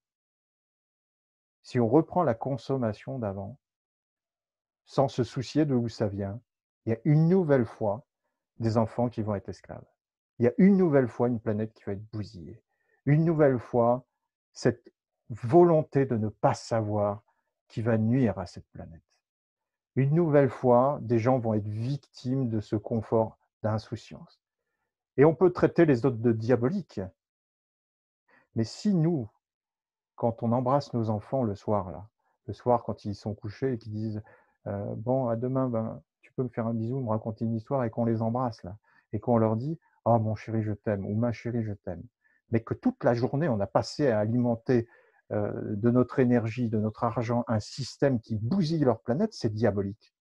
si on reprend la consommation d'avant, sans se soucier de où ça vient, il y a une nouvelle fois des enfants qui vont être esclaves. Il y a une nouvelle fois une planète qui va être bousillée. Une nouvelle fois, cette volonté de ne pas savoir qui va nuire à cette planète. Une nouvelle fois, des gens vont être victimes de ce confort d'insouciance. Et on peut traiter les autres de diaboliques. Mais si nous, quand on embrasse nos enfants le soir, quand ils sont couchés et qu'ils disent bon, à demain, tu peux me faire un bisou, me raconter une histoire, et qu'on les embrasse là, et qu'on leur dit oh mon chéri, je t'aime, ou ma chérie, je t'aime. Mais que toute la journée, on a passé à alimenter de notre énergie, de notre argent, un système qui bousille leur planète, c'est diabolique.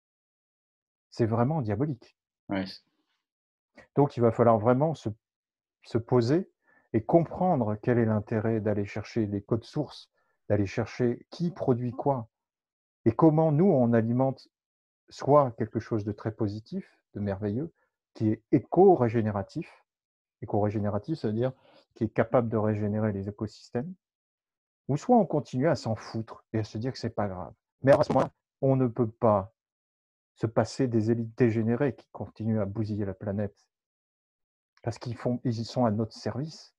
C'est vraiment diabolique. Ouais. Donc, il va falloir vraiment se poser et comprendre quel est l'intérêt d'aller chercher les codes sources, d'aller chercher qui produit quoi, et comment nous, on alimente soit quelque chose de très positif, de merveilleux, qui est éco-régénératif. Éco-régénératif, ça veut dire qui est capable de régénérer les écosystèmes, ou soit on continue à s'en foutre et à se dire que c'est pas grave. Mais à ce moment-là, on ne peut pas se passer des élites dégénérées qui continuent à bousiller la planète, parce ils sont à notre service.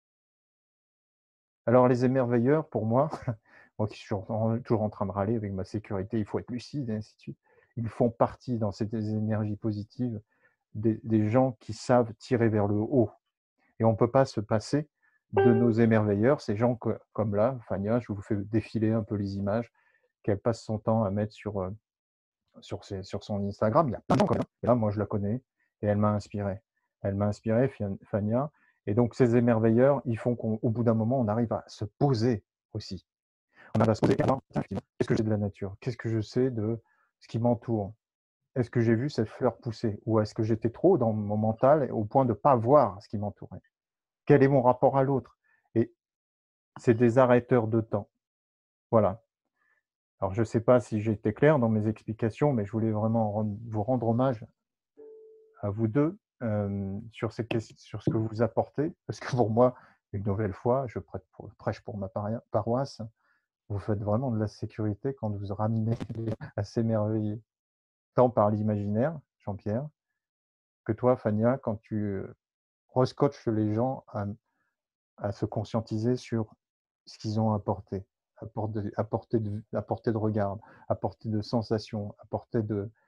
Alors les émerveilleurs, pour moi, moi qui suis toujours en train de râler avec ma sécurité, il faut être lucide, et ainsi de suite, ils font partie dans ces énergies positives des gens qui savent tirer vers le haut. Et on ne peut pas se passer de nos émerveilleurs, ces gens comme là, Fania, je vous fais défiler un peu les images qu'elle passe son temps à mettre sur son Instagram. Il y a plein de gens comme ça. Et là, moi, je la connais et elle m'a inspiré. Elle m'a inspiré, Fania. Et donc, ces émerveilleurs, ils font qu'au bout d'un moment, on arrive à se poser aussi. On arrive à se poser. Qu'est-ce que j'ai de la nature? Qu'est-ce que je sais de ce qui m'entoure? Est-ce que j'ai vu cette fleur pousser? Ou est-ce que j'étais trop dans mon mental au point de ne pas voir ce qui m'entourait? Quel est mon rapport à l'autre? Et c'est des arrêteurs de temps. Voilà. Alors, je ne sais pas si j'ai été clair dans mes explications, mais je voulais vraiment vous rendre hommage à vous deux sur ce que vous apportez, parce que pour moi, une nouvelle fois, je prêche pour ma paroisse, vous faites vraiment de la sécurité quand vous ramenez à s'émerveiller, tant par l'imaginaire, Jean-Pierre, que toi, Fania, quand tu rescotches les gens à se conscientiser sur ce qu'ils ont apporté, apporter de regard, apporter de sensations, apporter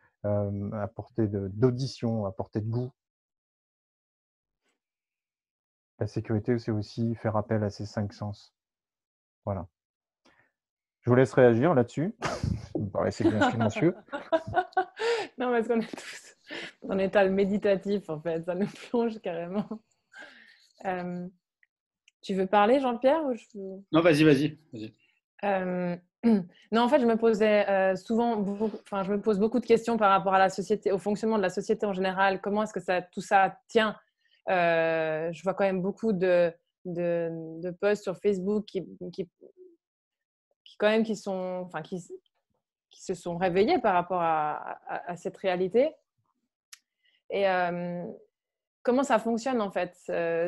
d'audition, apporter de goût. La sécurité, c'est aussi faire appel à ces 5 sens. Voilà. Je vous laisse réagir là-dessus. Vous me paraissez bien silencieux. Non, parce qu'on est tous en état méditatif, en fait. Ça nous plonge carrément. Tu veux parler, Jean-Pierre ou Non, vas-y. Non, en fait, je me posais je me pose beaucoup de questions par rapport à la société, au fonctionnement de la société en général. Comment est-ce que tout ça tient? Je vois quand même beaucoup de posts sur Facebook qui se sont réveillés par rapport à cette réalité. Et comment ça fonctionne en fait,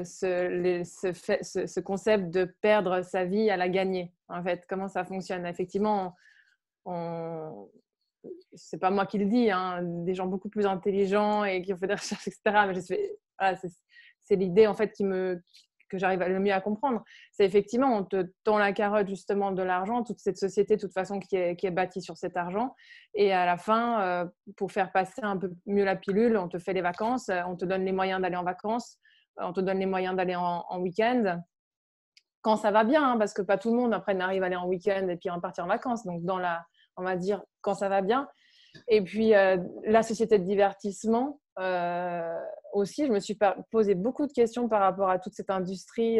ce concept de perdre sa vie à la gagner? En fait, comment ça fonctionne? Effectivement, c'est pas moi qui le dis, hein, des gens beaucoup plus intelligents et qui ont fait des recherches, etc. Mais voilà, c'est l'idée en fait que j'arrive le mieux à comprendre. C'est effectivement, on te tend la carotte justement de l'argent, toute cette société de toute façon qui est bâtie sur cet argent. Et à la fin, pour faire passer un peu mieux la pilule, on te fait les vacances, on te donne les moyens d'aller en vacances, on te donne les moyens d'aller en week-end. Quand ça va bien, hein, parce que pas tout le monde après n'arrive à aller en week-end et puis à partir en vacances. Donc on va dire quand ça va bien. Et puis la société de divertissement aussi, je me suis posé beaucoup de questions par rapport à toute cette industrie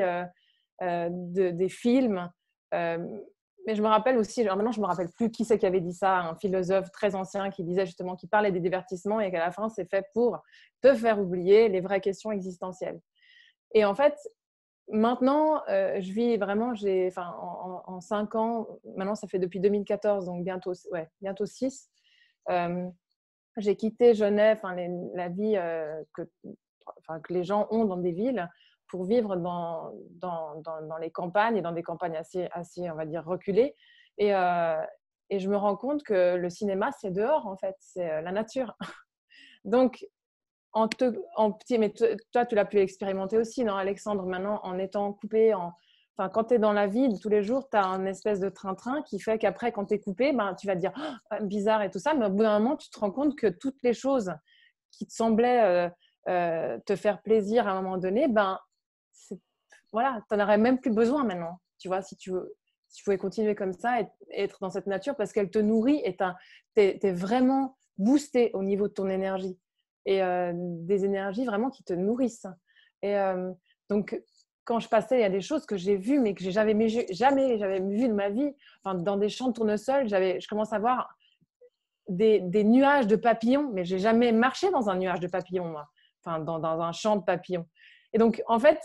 des films. Mais je me rappelle aussi, maintenant je me rappelle plus qui c'est qui avait dit ça, un philosophe très ancien qui disait justement, qui parlait des divertissements et qu'à la fin c'est fait pour te faire oublier les vraies questions existentielles. Et en fait, maintenant, je vis vraiment, en 5 ans, maintenant ça fait depuis 2014, donc bientôt 6, j'ai quitté Genève, la vie que les gens ont dans des villes pour vivre dans les campagnes et dans des campagnes assez on va dire, reculées. Et je me rends compte que le cinéma, c'est dehors, en fait, c'est la nature. Donc, mais toi, tu l'as pu expérimenter aussi, non, Alexandre, maintenant, en étant coupé, quand tu es dans la vie de tous les jours, tu as un espèce de train-train qui fait qu'après, quand tu es coupé, tu vas te dire bizarre et tout ça, mais au bout d'un moment, tu te rends compte que toutes les choses qui te semblaient te faire plaisir à un moment donné, voilà, tu n'en aurais même plus besoin maintenant, tu vois, si tu pouvais continuer comme ça et être dans cette nature parce qu'elle te nourrit et tu es vraiment boosté au niveau de ton énergie et des énergies vraiment qui te nourrissent. Et donc, quand je passais, il y a des choses que j'ai vues, mais que jamais j'avais vues de ma vie. Dans des champs de tournesol, je commence à voir des nuages de papillons, mais j'ai jamais marché dans un nuage de papillons, moi. Dans un champ de papillons. Et donc, en fait,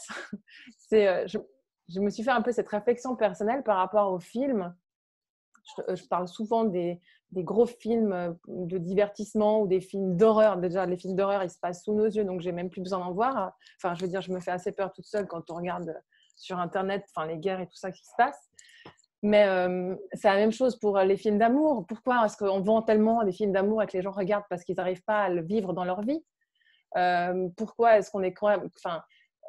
je me suis fait un peu cette réflexion personnelle par rapport au film. Je parle souvent des des gros films de divertissement ou des films d'horreur. Déjà, les films d'horreur, ils se passent sous nos yeux, donc j'ai même plus besoin d'en voir. Enfin, je veux dire, je me fais assez peur toute seule quand on regarde sur Internet, enfin, les guerres et tout ça qui se passe. Mais c'est la même chose pour les films d'amour. Pourquoi est-ce qu'on vend tellement des films d'amour et que les gens regardent parce qu'ils n'arrivent pas à le vivre dans leur vie? Pourquoi est-ce qu'on est quand même… Enfin,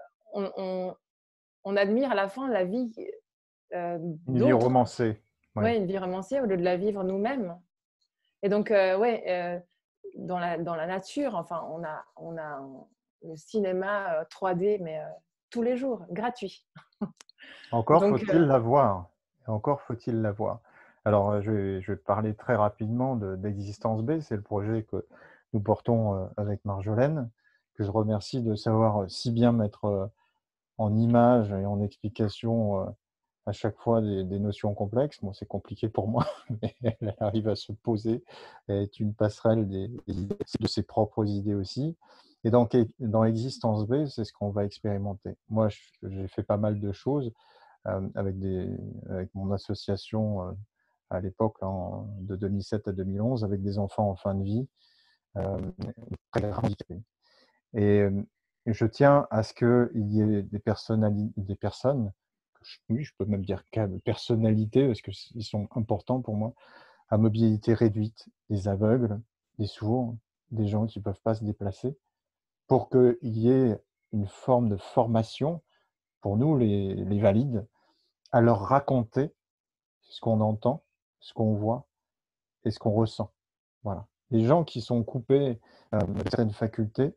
on admire à la fin la vie Une vie d'autres. romancée. Ouais. Ouais. Une vie romancée au lieu de la vivre nous-mêmes. Et donc, dans la nature, enfin, on a le cinéma 3D, mais tous les jours, gratuit. Encore Donc, faut-il l'avoir. Encore faut-il l'avoir. Alors, je vais parler très rapidement d'Existence B. C'est le projet que nous portons avec Marjolaine, que je remercie de savoir si bien mettre en images et en explications à chaque fois des notions complexes. Bon, c'est compliqué pour moi, mais elle arrive à se poser, elle est une passerelle de ses propres idées aussi. Et dans Existence B, c'est ce qu'on va expérimenter. Moi, j'ai fait pas mal de choses avec mon association à l'époque, de 2007 à 2011, avec des enfants en fin de vie, très handicapés. Et je tiens à ce qu'il y ait des personnes, oui, je peux même dire personnalités, parce qu'ils sont importants pour moi, à mobilité réduite, des aveugles, des sourds, des gens qui ne peuvent pas se déplacer, pour qu'il y ait une forme de formation pour nous, les valides, à leur raconter ce qu'on entend, ce qu'on voit et ce qu'on ressent. Voilà. Les gens qui sont coupés de certaines facultés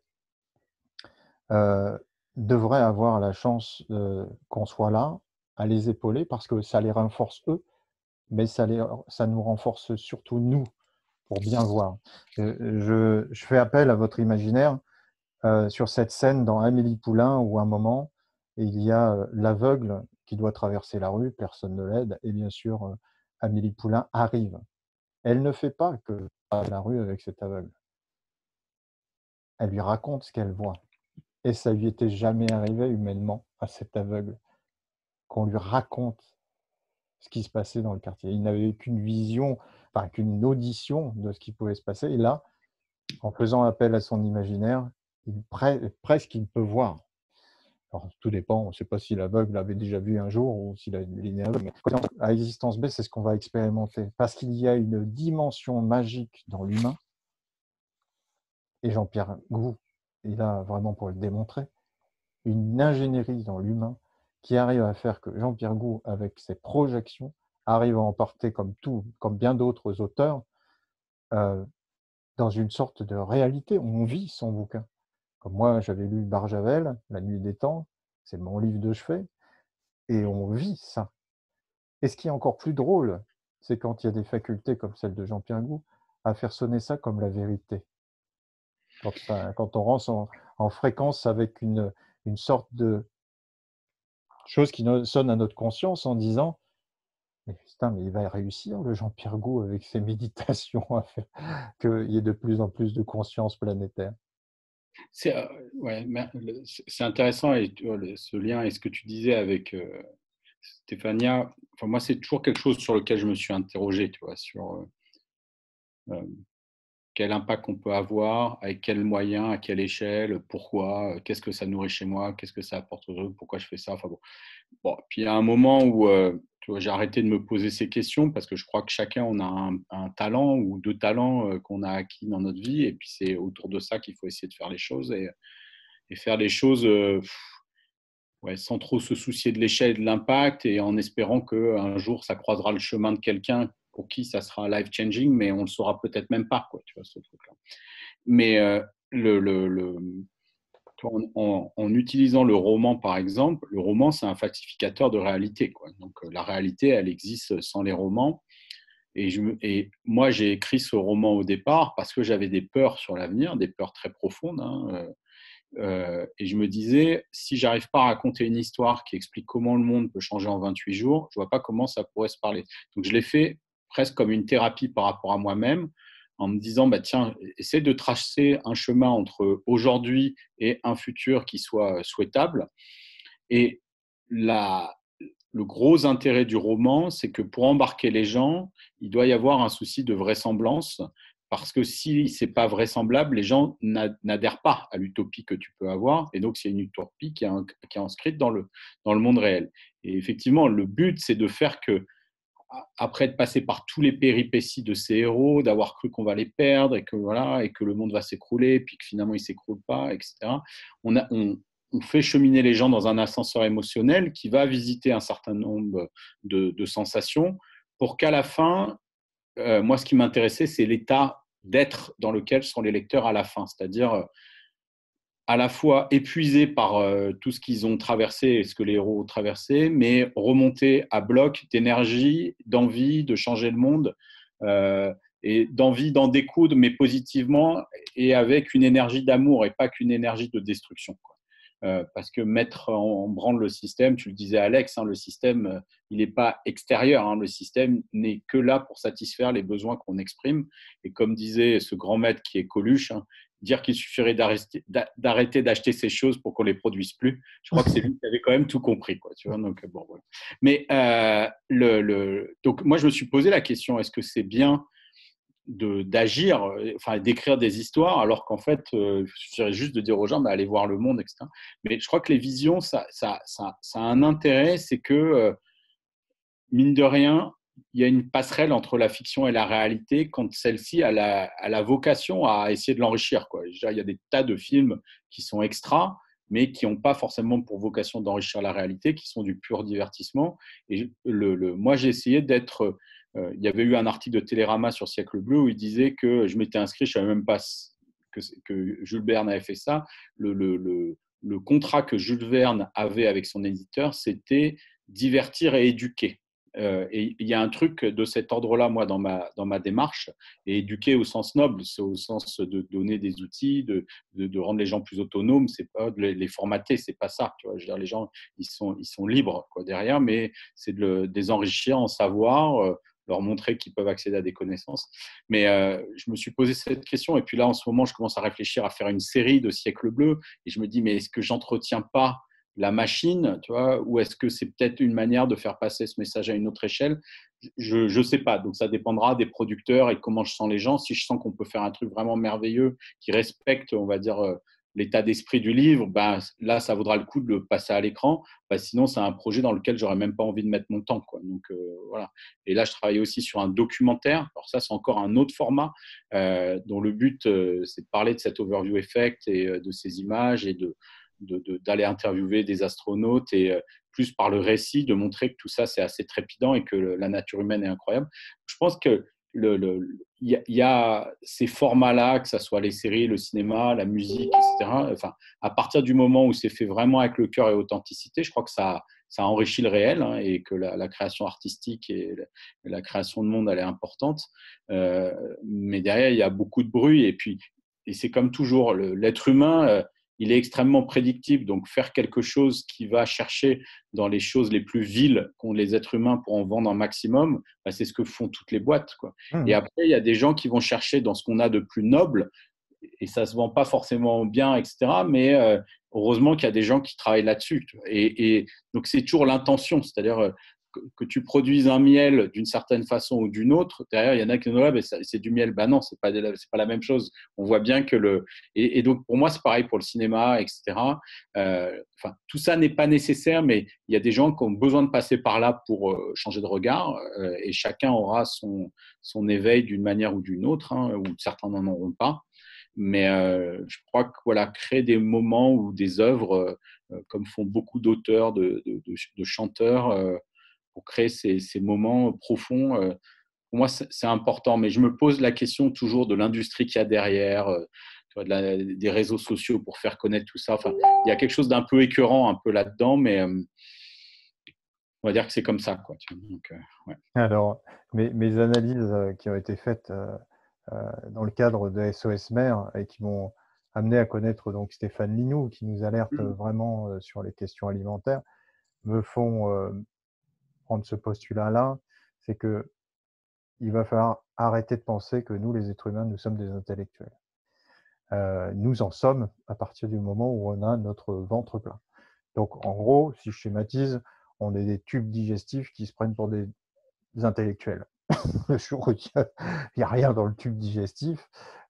devraient avoir la chance qu'on soit là, à les épauler, parce que ça les renforce eux, mais ça nous renforce surtout nous, pour bien voir. Je fais appel à votre imaginaire sur cette scène dans Amélie Poulain, où à un moment, il y a l'aveugle qui doit traverser la rue, personne ne l'aide, et bien sûr, Amélie Poulain arrive. Elle ne fait pas que traverser la rue avec cet aveugle. Elle lui raconte ce qu'elle voit. Et ça lui était jamais arrivé humainement à cet aveugle, qu'on lui raconte ce qui se passait dans le quartier. Il n'avait qu'une vision, enfin qu'une audition de ce qui pouvait se passer. Et là, en faisant appel à son imaginaire, presque il peut voir. Alors, tout dépend, on ne sait pas si l'aveugle l'avait déjà vu un jour ou s'il est né aveugle. Mais à Existence B, c'est ce qu'on va expérimenter. Parce qu'il y a une dimension magique dans l'humain, et Jean-Pierre Gou est là vraiment pour le démontrer, une ingénierie dans l'humain qui arrive à faire que Jean-Pierre Gou, avec ses projections, arrive à emporter, comme bien d'autres auteurs, dans une sorte de réalité. On vit son bouquin. Comme moi, j'avais lu Barjavel, La Nuit des Temps, c'est mon livre de chevet, et on vit ça. Et ce qui est encore plus drôle, c'est quand il y a des facultés comme celle de Jean-Pierre Gou, à faire sonner ça comme la vérité. Quand on rentre en fréquence avec une sorte de chose qui sonne à notre conscience en disant mais putain, mais il va réussir, le Jean-Pierre Gou, avec ses méditations, à faire qu'il y ait de plus en plus de conscience planétaire. C'est ouais, c'est intéressant et tu vois, ce lien et ce que tu disais avec Stéphania. Enfin, moi, c'est toujours quelque chose sur lequel je me suis interrogé, tu vois, sur quel impact on peut avoir, avec quels moyens, à quelle échelle, pourquoi, qu'est-ce que ça nourrit chez moi, qu'est-ce que ça apporte aux autres, pourquoi je fais ça. Enfin bon. Puis il y a un moment où tu vois, j'ai arrêté de me poser ces questions parce que je crois que chacun on a un talent ou deux talents qu'on a acquis dans notre vie, et puis c'est autour de ça qu'il faut essayer de faire les choses et faire les choses ouais, sans trop se soucier de l'échelle et de l'impact, et en espérant qu'un jour ça croisera le chemin de quelqu'un pour qui ça sera life-changing, mais on ne le saura peut-être même pas, quoi, tu vois, ce truc-là. Mais en utilisant le roman, par exemple, le roman, c'est un falsificateur de réalité, quoi. Donc, la réalité, elle existe sans les romans. Et moi, j'ai écrit ce roman au départ parce que j'avais des peurs sur l'avenir, des peurs très profondes, hein, et je me disais, si j'arrive pas à raconter une histoire qui explique comment le monde peut changer en 28 jours, je vois pas comment ça pourrait se parler. Donc, je l'ai fait presque comme une thérapie par rapport à moi-même, en me disant, bah, tiens, essaie de tracer un chemin entre aujourd'hui et un futur qui soit souhaitable. Et la, le gros intérêt du roman, c'est que pour embarquer les gens, il doit y avoir un souci de vraisemblance, parce que si c'est pas vraisemblable, les gens n'adhèrent pas à l'utopie que tu peux avoir, et donc c'est une utopie qui est inscrite dans le monde réel. Et effectivement, le but, c'est de faire que, après de passer par tous les péripéties de ces héros, d'avoir cru qu'on va les perdre et que voilà, et que le monde va s'écrouler, puis que finalement il s'écroule pas, etc. On fait cheminer les gens dans un ascenseur émotionnel qui va visiter un certain nombre de sensations pour qu'à la fin, moi ce qui m'intéressait, c'est l'état d'être dans lequel sont les lecteurs à la fin, c'est-à-dire à la fois épuisés par tout ce qu'ils ont traversé et ce que les héros ont traversé, mais remontés à bloc d'énergie, d'envie de changer le monde et d'envie d'en découdre, mais positivement et avec une énergie d'amour et pas qu'une énergie de destruction, quoi. Parce que mettre en branle le système, tu le disais Alex, hein, le système, il n'est pas extérieur, hein, le système n'est que là pour satisfaire les besoins qu'on exprime. Et comme disait ce grand maître qui est Coluche, hein, dire qu'il suffirait d'arrêter d'acheter ces choses pour qu'on les produise plus. Je crois que c'est lui qui avait quand même tout compris, quoi. Tu vois, donc bon, voilà. Mais donc moi je me suis posé la question, est-ce que c'est bien d'agir, enfin d'écrire des histoires, alors qu'en fait, il suffirait juste de dire aux gens, bah, allez voir le monde, etc. Mais je crois que les visions, ça a un intérêt, c'est que mine de rien, il y a une passerelle entre la fiction et la réalité quand celle-ci a la vocation à essayer de l'enrichir, quoi. Il y a des tas de films qui sont extras, mais qui n'ont pas forcément pour vocation d'enrichir la réalité, qui sont du pur divertissement. Et moi, j'ai essayé d'être... il y avait eu un article de Télérama sur Siècle Bleu où il disait que je m'étais inscrit, je ne savais même pas que Jules Verne avait fait ça. Le contrat que Jules Verne avait avec son éditeur, c'était divertir et éduquer. Et il y a un truc de cet ordre-là, moi, dans ma démarche. Et éduquer au sens noble, c'est au sens de donner des outils, de rendre les gens plus autonomes, c'est pas de les formater, c'est pas ça. Tu vois, je veux dire, les gens, ils sont libres, quoi, derrière, mais c'est de les enrichir en savoir, leur montrer qu'ils peuvent accéder à des connaissances. Mais je me suis posé cette question, et puis là, en ce moment, je commence à réfléchir à faire une série de Siècle Bleu, et je me dis, mais est-ce que j'entretiens pas la machine, tu vois, ou est-ce que c'est peut-être une manière de faire passer ce message à une autre échelle? Je ne sais pas. Donc, ça dépendra des producteurs et de comment je sens les gens. Si je sens qu'on peut faire un truc vraiment merveilleux qui respecte, on va dire, l'état d'esprit du livre, bah, là, ça vaudra le coup de le passer à l'écran. Bah, sinon, c'est un projet dans lequel j'aurais même pas envie de mettre mon temps, quoi. Donc, voilà. Et là, je travaille aussi sur un documentaire. Alors ça, c'est encore un autre format dont le but, c'est de parler de cet overview effect et de ces images et d'aller interviewer des astronautes et plus par le récit, de montrer que tout ça, c'est assez trépidant et que la nature humaine est incroyable. Je pense que y a ces formats-là, que ce soit les séries, le cinéma, la musique, etc. Enfin, à partir du moment où c'est fait vraiment avec le cœur et authenticité, je crois que ça enrichit le réel, hein, et que la création artistique et la création de monde, elle est importante. Mais derrière, il y a beaucoup de bruit. Et c'est comme toujours, l'être humain, il est extrêmement prédictible. Donc, faire quelque chose qui va chercher dans les choses les plus viles qu'ont les êtres humains pour en vendre un maximum, bah, c'est ce que font toutes les boîtes, quoi. Et après, il y a des gens qui vont chercher dans ce qu'on a de plus noble, et ça ne se vend pas forcément bien, etc. Mais heureusement qu'il y a des gens qui travaillent là-dessus. Et donc, c'est toujours l'intention, c'est-à-dire que tu produises un miel d'une certaine façon ou d'une autre. Derrière, il y en a qui disent ouais, c'est du miel. Ben non, c'est pas la même chose. On voit bien que et donc, pour moi, c'est pareil pour le cinéma, etc. Enfin, tout ça n'est pas nécessaire, mais il y a des gens qui ont besoin de passer par là pour changer de regard, et chacun aura son éveil d'une manière ou d'une autre, hein, ou certains n'en auront pas. Mais je crois que voilà, créer des moments ou des œuvres, comme font beaucoup d'auteurs, de chanteurs, pour créer ces moments profonds, pour moi, c'est important. Mais je me pose la question toujours de l'industrie qu'il y a derrière, des réseaux sociaux pour faire connaître tout ça. Enfin, il y a quelque chose d'un peu écœurant un peu là-dedans, mais on va dire que c'est comme ça, quoi. Donc, ouais. Alors, mes analyses qui ont été faites dans le cadre de SOS Mère et qui m'ont amené à connaître donc Stéphane Linou, qui nous alerte vraiment sur les questions alimentaires, me font prendre ce postulat-là, c'est que il va falloir arrêter de penser que nous, les êtres humains, nous sommes des intellectuels. Nous en sommes à partir du moment où on a notre ventre plein. Donc, en gros, si je schématise, on est des tubes digestifs qui se prennent pour des intellectuels. Le jour où il n'y a rien dans le tube digestif,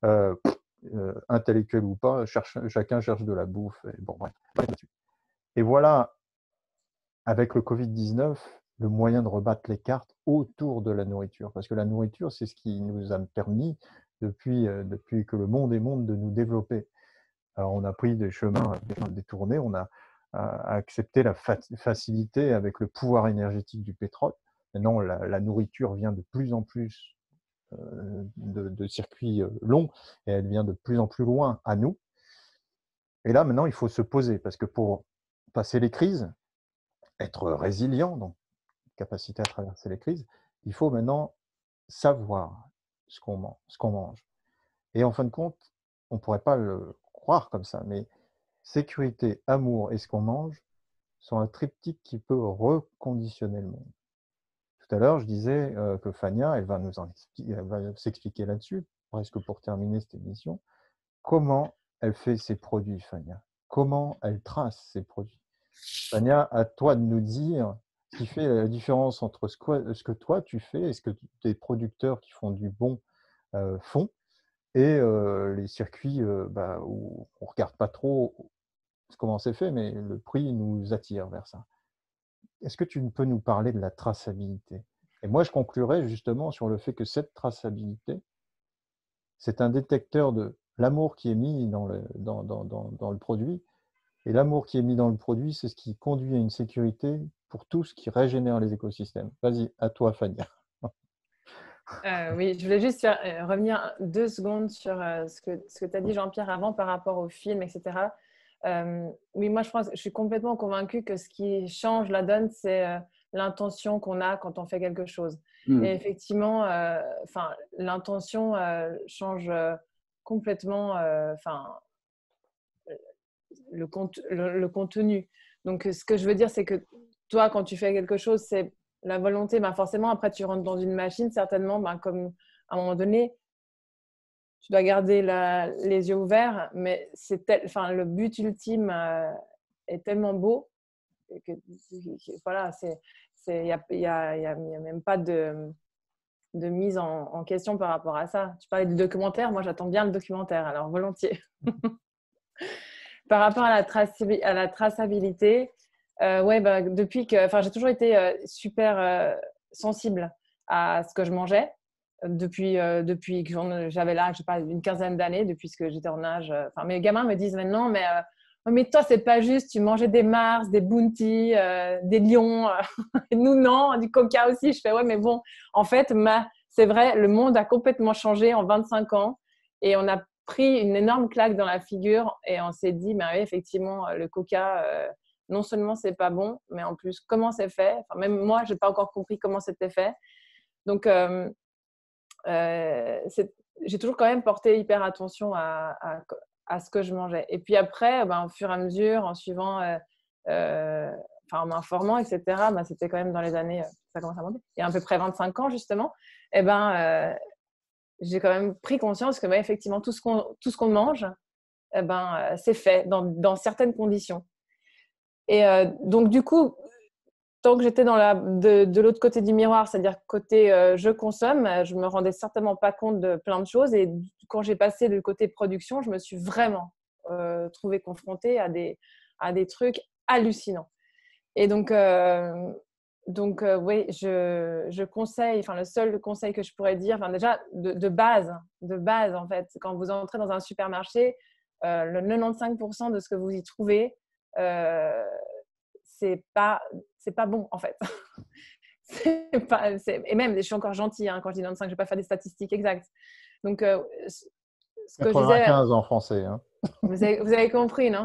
intellectuel ou pas, chacun cherche de la bouffe. Et, bon, bref. Et voilà, avec le Covid-19, le moyen de rebattre les cartes autour de la nourriture. Parce que la nourriture, c'est ce qui nous a permis, depuis que le monde est monde, de nous développer. Alors, on a pris des chemins détournés, on a accepté la facilité avec le pouvoir énergétique du pétrole. Maintenant, la nourriture vient de plus en plus de circuits longs et elle vient de plus en plus loin à nous. Et là, maintenant, il faut se poser parce que pour passer les crises, être résilient, donc capacité à traverser les crises, il faut maintenant savoir ce qu'on mange. Et en fin de compte, on ne pourrait pas le croire comme ça, mais sécurité, amour et ce qu'on mange sont un triptyque qui peut reconditionner le monde. Tout à l'heure, je disais que Fania, elle va s'expliquer là-dessus, presque pour terminer cette émission. Comment elle fait ses produits, Fania? Comment elle trace ses produits? Fania, à toi de nous dire ce qui fait la différence entre ce que toi tu fais et ce que tes producteurs qui font du bon font, et les circuits où on ne regarde pas trop comment c'est fait, mais le prix nous attire vers ça. Est-ce que tu peux nous parler de la traçabilité? Et moi, je conclurai justement sur le fait que cette traçabilité, c'est un détecteur de l'amour qui est mis dans le produit. Et l'amour qui est mis dans le produit, c'est ce qui conduit à une sécurité pour tout ce qui régénère les écosystèmes. Vas-y, à toi, Fania. Oui, je voulais juste revenir 2 secondes sur ce que tu as dit, Jean-Pierre, avant par rapport au film, etc. Oui, moi, je suis complètement convaincue que ce qui change la donne, c'est l'intention qu'on a quand on fait quelque chose. Et effectivement, l'intention change complètement le contenu. Donc, ce que je veux dire, c'est que toi, quand tu fais quelque chose, c'est la volonté. Forcément, après, tu rentres dans une machine, certainement, comme à un moment donné, tu dois garder les yeux ouverts, mais le but ultime est tellement beau que voilà, il n'y a même pas de mise en question par rapport à ça. Tu parlais du documentaire, moi j'attends bien le documentaire, alors volontiers. Par rapport à la traçabilité, depuis que, j'ai toujours été super sensible à ce que je mangeais depuis que j'avais l'âge, je sais pas, une quinzaine d'années, depuis que j'étais en âge. Mes gamins me disent maintenant, mais toi c'est pas juste, tu mangeais des Mars, des Bounty, des lions, et nous non, du Coca aussi. Je fais ouais, mais bon, en fait, c'est vrai, le monde a complètement changé en 25 ans et on a pris une énorme claque dans la figure et on s'est dit, oui, effectivement, le Coca, non seulement c'est pas bon, mais en plus, comment c'est fait? Même moi, j'ai pas encore compris comment c'était fait. Donc, j'ai toujours quand même porté hyper attention à ce que je mangeais. Et puis après, au fur et à mesure, en suivant, en m'informant, etc., c'était quand même dans les années, ça commence à monter, il y a à peu près 25 ans justement, j'ai quand même pris conscience que effectivement, tout ce qu'on mange, c'est fait dans certaines conditions. Et donc, du coup, tant que j'étais de l'autre côté du miroir, c'est-à-dire côté je consomme, je me rendais certainement pas compte de plein de choses. Et quand j'ai passé du côté production, je me suis vraiment trouvée confrontée à des trucs hallucinants. Et donc oui, je conseille, le seul conseil que je pourrais dire, déjà de base en fait, quand vous entrez dans un supermarché, le 95% de ce que vous y trouvez, c'est pas bon en fait. Et même, je suis encore gentille quand je dis 95, je ne vais pas faire des statistiques exactes. Donc, ce que je disais… 95 en français. Hein. Vous avez compris, non?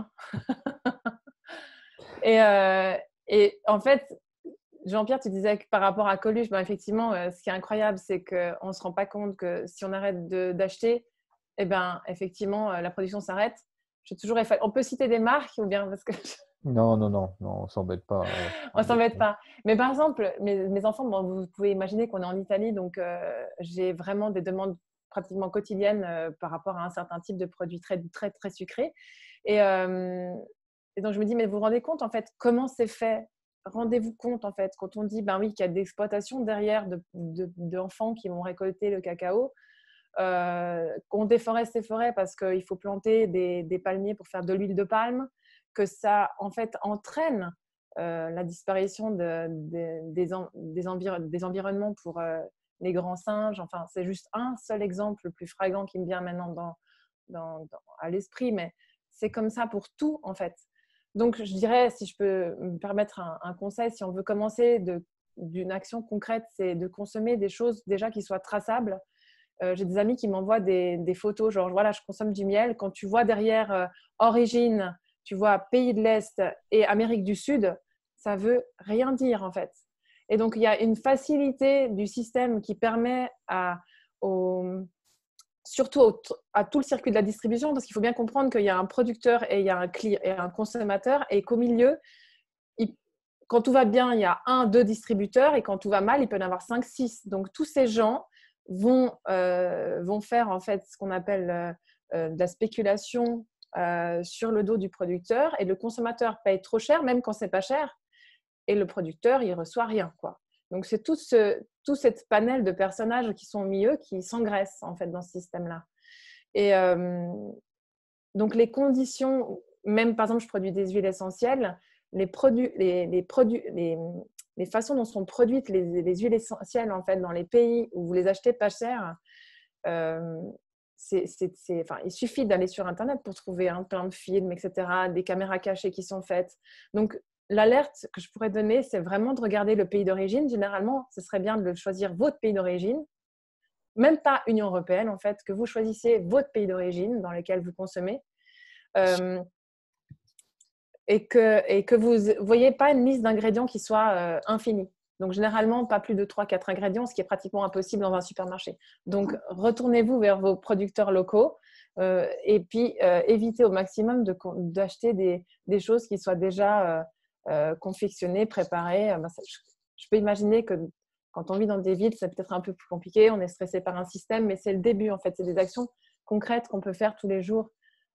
Et en fait, Jean-Pierre, tu disais que par rapport à Coluche, effectivement, ce qui est incroyable, c'est qu'on ne se rend pas compte que si on arrête d'acheter, effectivement, la production s'arrête. On peut citer des marques ou bien parce que… Non, on ne s'embête pas. On ne s'embête pas. Mais par exemple, mes enfants, vous pouvez imaginer qu'on est en Italie, donc j'ai vraiment des demandes pratiquement quotidiennes par rapport à un certain type de produits très, très, très sucrés. Et donc, je me dis, mais vous vous rendez compte, en fait, comment c'est fait rendez-vous compte, en fait, quand on dit ben oui, qu'il y a de l'exploitation derrière d'enfants qui vont récolter le cacao, qu'on déforeste les forêts parce qu'il faut planter des palmiers pour faire de l'huile de palme, que ça, en fait, entraîne la disparition des environnements pour les grands singes. Enfin, c'est juste un seul exemple le plus flagrant qui me vient maintenant à l'esprit, mais c'est comme ça pour tout, en fait. Donc, je dirais, si je peux me permettre un conseil, si on veut commencer d'une action concrète, c'est de consommer des choses déjà qui soient traçables. J'ai des amis qui m'envoient des photos, genre voilà, je consomme du miel. Quand tu vois derrière origine, tu vois pays de l'Est et Amérique du Sud, ça veut rien dire en fait. Et donc il y a une facilité du système qui permet surtout à tout le circuit de la distribution, parce qu'il faut bien comprendre qu'il y a un producteur et il y a un client et un consommateur, et qu'au milieu, quand tout va bien, il y a 1, 2 distributeurs, et quand tout va mal, il peut y en avoir 5, 6. Donc tous ces gens vont faire en fait ce qu'on appelle de la spéculation sur le dos du producteur, et le consommateur paye trop cher, même quand c'est pas cher, et le producteur, il reçoit rien, quoi. Donc, c'est tout cette panel de personnages qui sont au milieu qui s'engraissent en fait dans ce système-là. Et donc, les conditions, même par exemple, je produis des huiles essentielles, les façons dont sont produites les huiles essentielles en fait dans les pays où vous les achetez pas cher, il suffit d'aller sur Internet pour trouver plein de films, etc., des caméras cachées qui sont faites. Donc, l'alerte que je pourrais donner, c'est vraiment de regarder le pays d'origine. Généralement, ce serait bien de choisir votre pays d'origine, même pas Union européenne, en fait, que vous choisissez votre pays d'origine dans lequel vous consommez, et que vous ne voyez pas une liste d'ingrédients qui soit infinie. Donc, généralement, pas plus de 3-4 ingrédients, ce qui est pratiquement impossible dans un supermarché. Donc, retournez-vous vers vos producteurs locaux et puis évitez au maximum d'acheter des choses qui soient déjà confectionnées, préparées. Je peux imaginer que quand on vit dans des villes, c'est peut-être un peu plus compliqué. On est stressé par un système, mais c'est le début, en fait. C'est des actions concrètes qu'on peut faire tous les jours.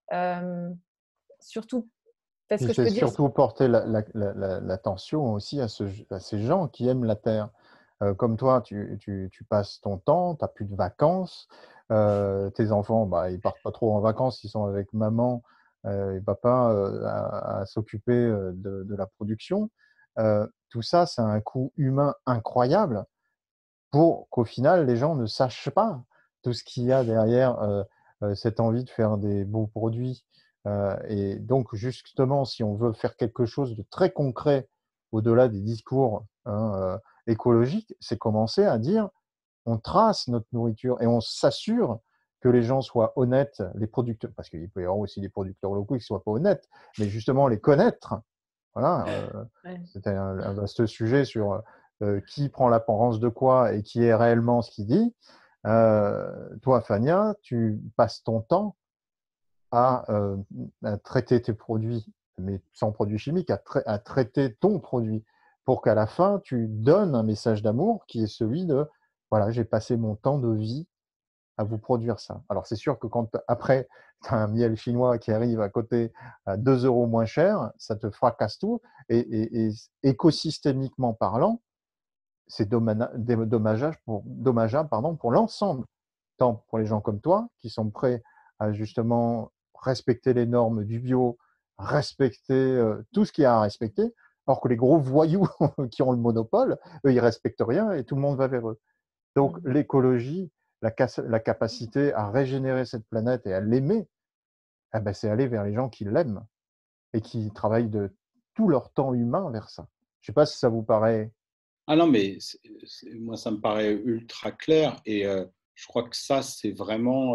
Surtout, parce que je peux dire… surtout porter l'attention aussi à ces gens qui aiment la terre. Comme toi, tu passes ton temps, tu n'as plus de vacances. Tes enfants, ils partent pas trop en vacances, ils sont avec maman et papa à s'occuper de la production. Tout ça, c'est un coût humain incroyable pour qu'au final, les gens ne sachent pas tout ce qu'il y a derrière cette envie de faire des beaux produits. Et donc, justement, si on veut faire quelque chose de très concret au-delà des discours écologiques, c'est commencer à dire on trace notre nourriture et on s'assure que les gens soient honnêtes, les producteurs, parce qu'il peut y avoir aussi des producteurs locaux qui ne soient pas honnêtes, mais justement les connaître. Voilà, c'était un vaste sujet sur qui prend l'apparence de quoi et qui est réellement ce qu'il dit. Toi, Fania, tu passes ton temps à traiter tes produits, mais sans produits chimiques, à traiter ton produit pour qu'à la fin, tu donnes un message d'amour qui est celui de voilà, j'ai passé mon temps de vie à vous produire ça. Alors, c'est sûr que quand après, tu as un miel chinois qui arrive à côté à 2 € moins cher, ça te fracasse tout. Et écosystémiquement parlant, c'est dommageable pour l'ensemble, tant pour les gens comme toi qui sont prêts à justement respecter les normes du bio, respecter tout ce qu'il y a à respecter, alors que les gros voyous qui ont le monopole, eux, ils respectent rien et tout le monde va vers eux. Donc l'écologie, la capacité à régénérer cette planète et à l'aimer, c'est aller vers les gens qui l'aiment et qui travaillent de tout leur temps humain vers ça. Je ne sais pas si ça vous paraît… Ah non, mais moi, ça me paraît ultra clair et je crois que ça, c'est vraiment…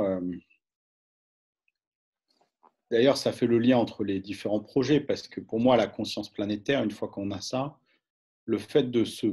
D'ailleurs, ça fait le lien entre les différents projets parce que pour moi, la conscience planétaire, une fois qu'on a ça, le fait de se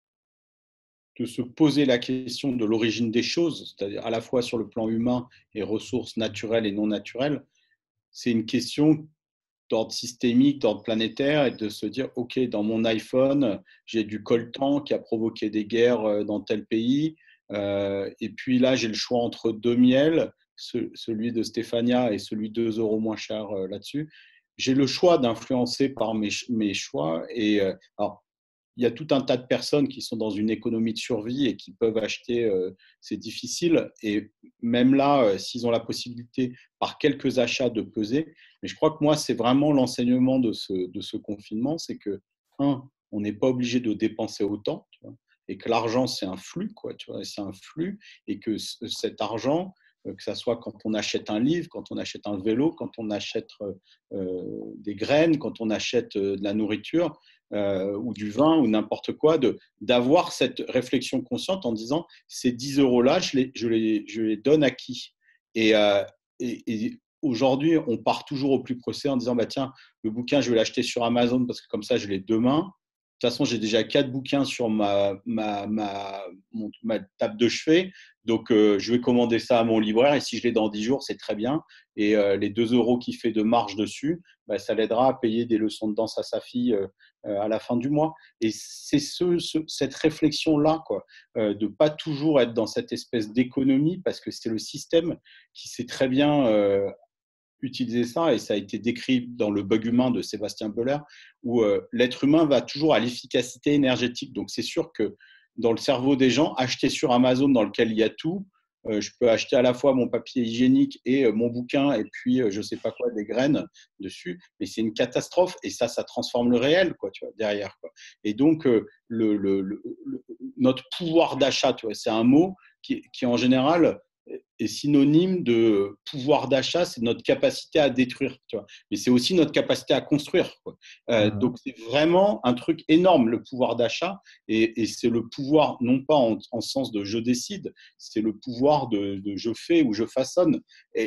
poser la question de l'origine des choses, c'est-à-dire à la fois sur le plan humain et ressources naturelles et non naturelles, c'est une question d'ordre systémique, d'ordre planétaire, et de se dire, OK, dans mon iPhone, j'ai du coltan qui a provoqué des guerres dans tel pays, et puis là, j'ai le choix entre 2 miels, celui de Stéphania et celui de 2 € moins cher là-dessus. J'ai le choix d'influencer par mes choix, et alors, il y a tout un tas de personnes qui sont dans une économie de survie et qui peuvent acheter, c'est difficile. Et même là, s'ils ont la possibilité, par quelques achats, de peser. Mais je crois que moi, c'est vraiment l'enseignement de ce confinement, c'est que, on n'est pas obligé de dépenser autant, tu vois, et que l'argent, c'est un flux, quoi, tu vois, c'est un flux, et que cet argent, que ça soit quand on achète un livre, quand on achète un vélo, quand on achète des graines, quand on achète de la nourriture, ou du vin ou n'importe quoi, d'avoir cette réflexion consciente en disant ces 10 euros-là, je les donne à qui? Et, et aujourd'hui, on part toujours au plus pressé en disant bah, tiens, le bouquin, je vais l'acheter sur Amazon parce que comme ça, je l'ai demain. De toute façon, j'ai déjà 4 bouquins sur ma table de chevet. Donc, je vais commander ça à mon libraire. Et si je l'ai dans 10 jours, c'est très bien. Et les 2 euros qu'il fait de marge dessus, bah, ça l'aidera à payer des leçons de danse à sa fille à la fin du mois. Et c'est cette réflexion-là, quoi, de ne pas toujours être dans cette espèce d'économie, parce que c'est le système qui sait très bien utiliser ça, et ça a été décrit dans Le bug humain de Sébastien Boller, où l'être humain va toujours à l'efficacité énergétique. Donc c'est sûr que dans le cerveau des gens, acheter sur Amazon dans lequel il y a tout, je peux acheter à la fois mon papier hygiénique et mon bouquin, et puis je ne sais pas quoi, des graines dessus, mais c'est une catastrophe, et ça transforme le réel, quoi, tu vois, derrière, quoi. Et donc notre pouvoir d'achat, tu vois, c'est un mot qui en général est synonyme de pouvoir d'achat, c'est notre capacité à détruire, tu vois. Mais c'est aussi notre capacité à construire, quoi. Donc c'est vraiment un truc énorme, le pouvoir d'achat, et c'est le pouvoir non pas en sens de je décide, c'est le pouvoir de je fais ou je façonne.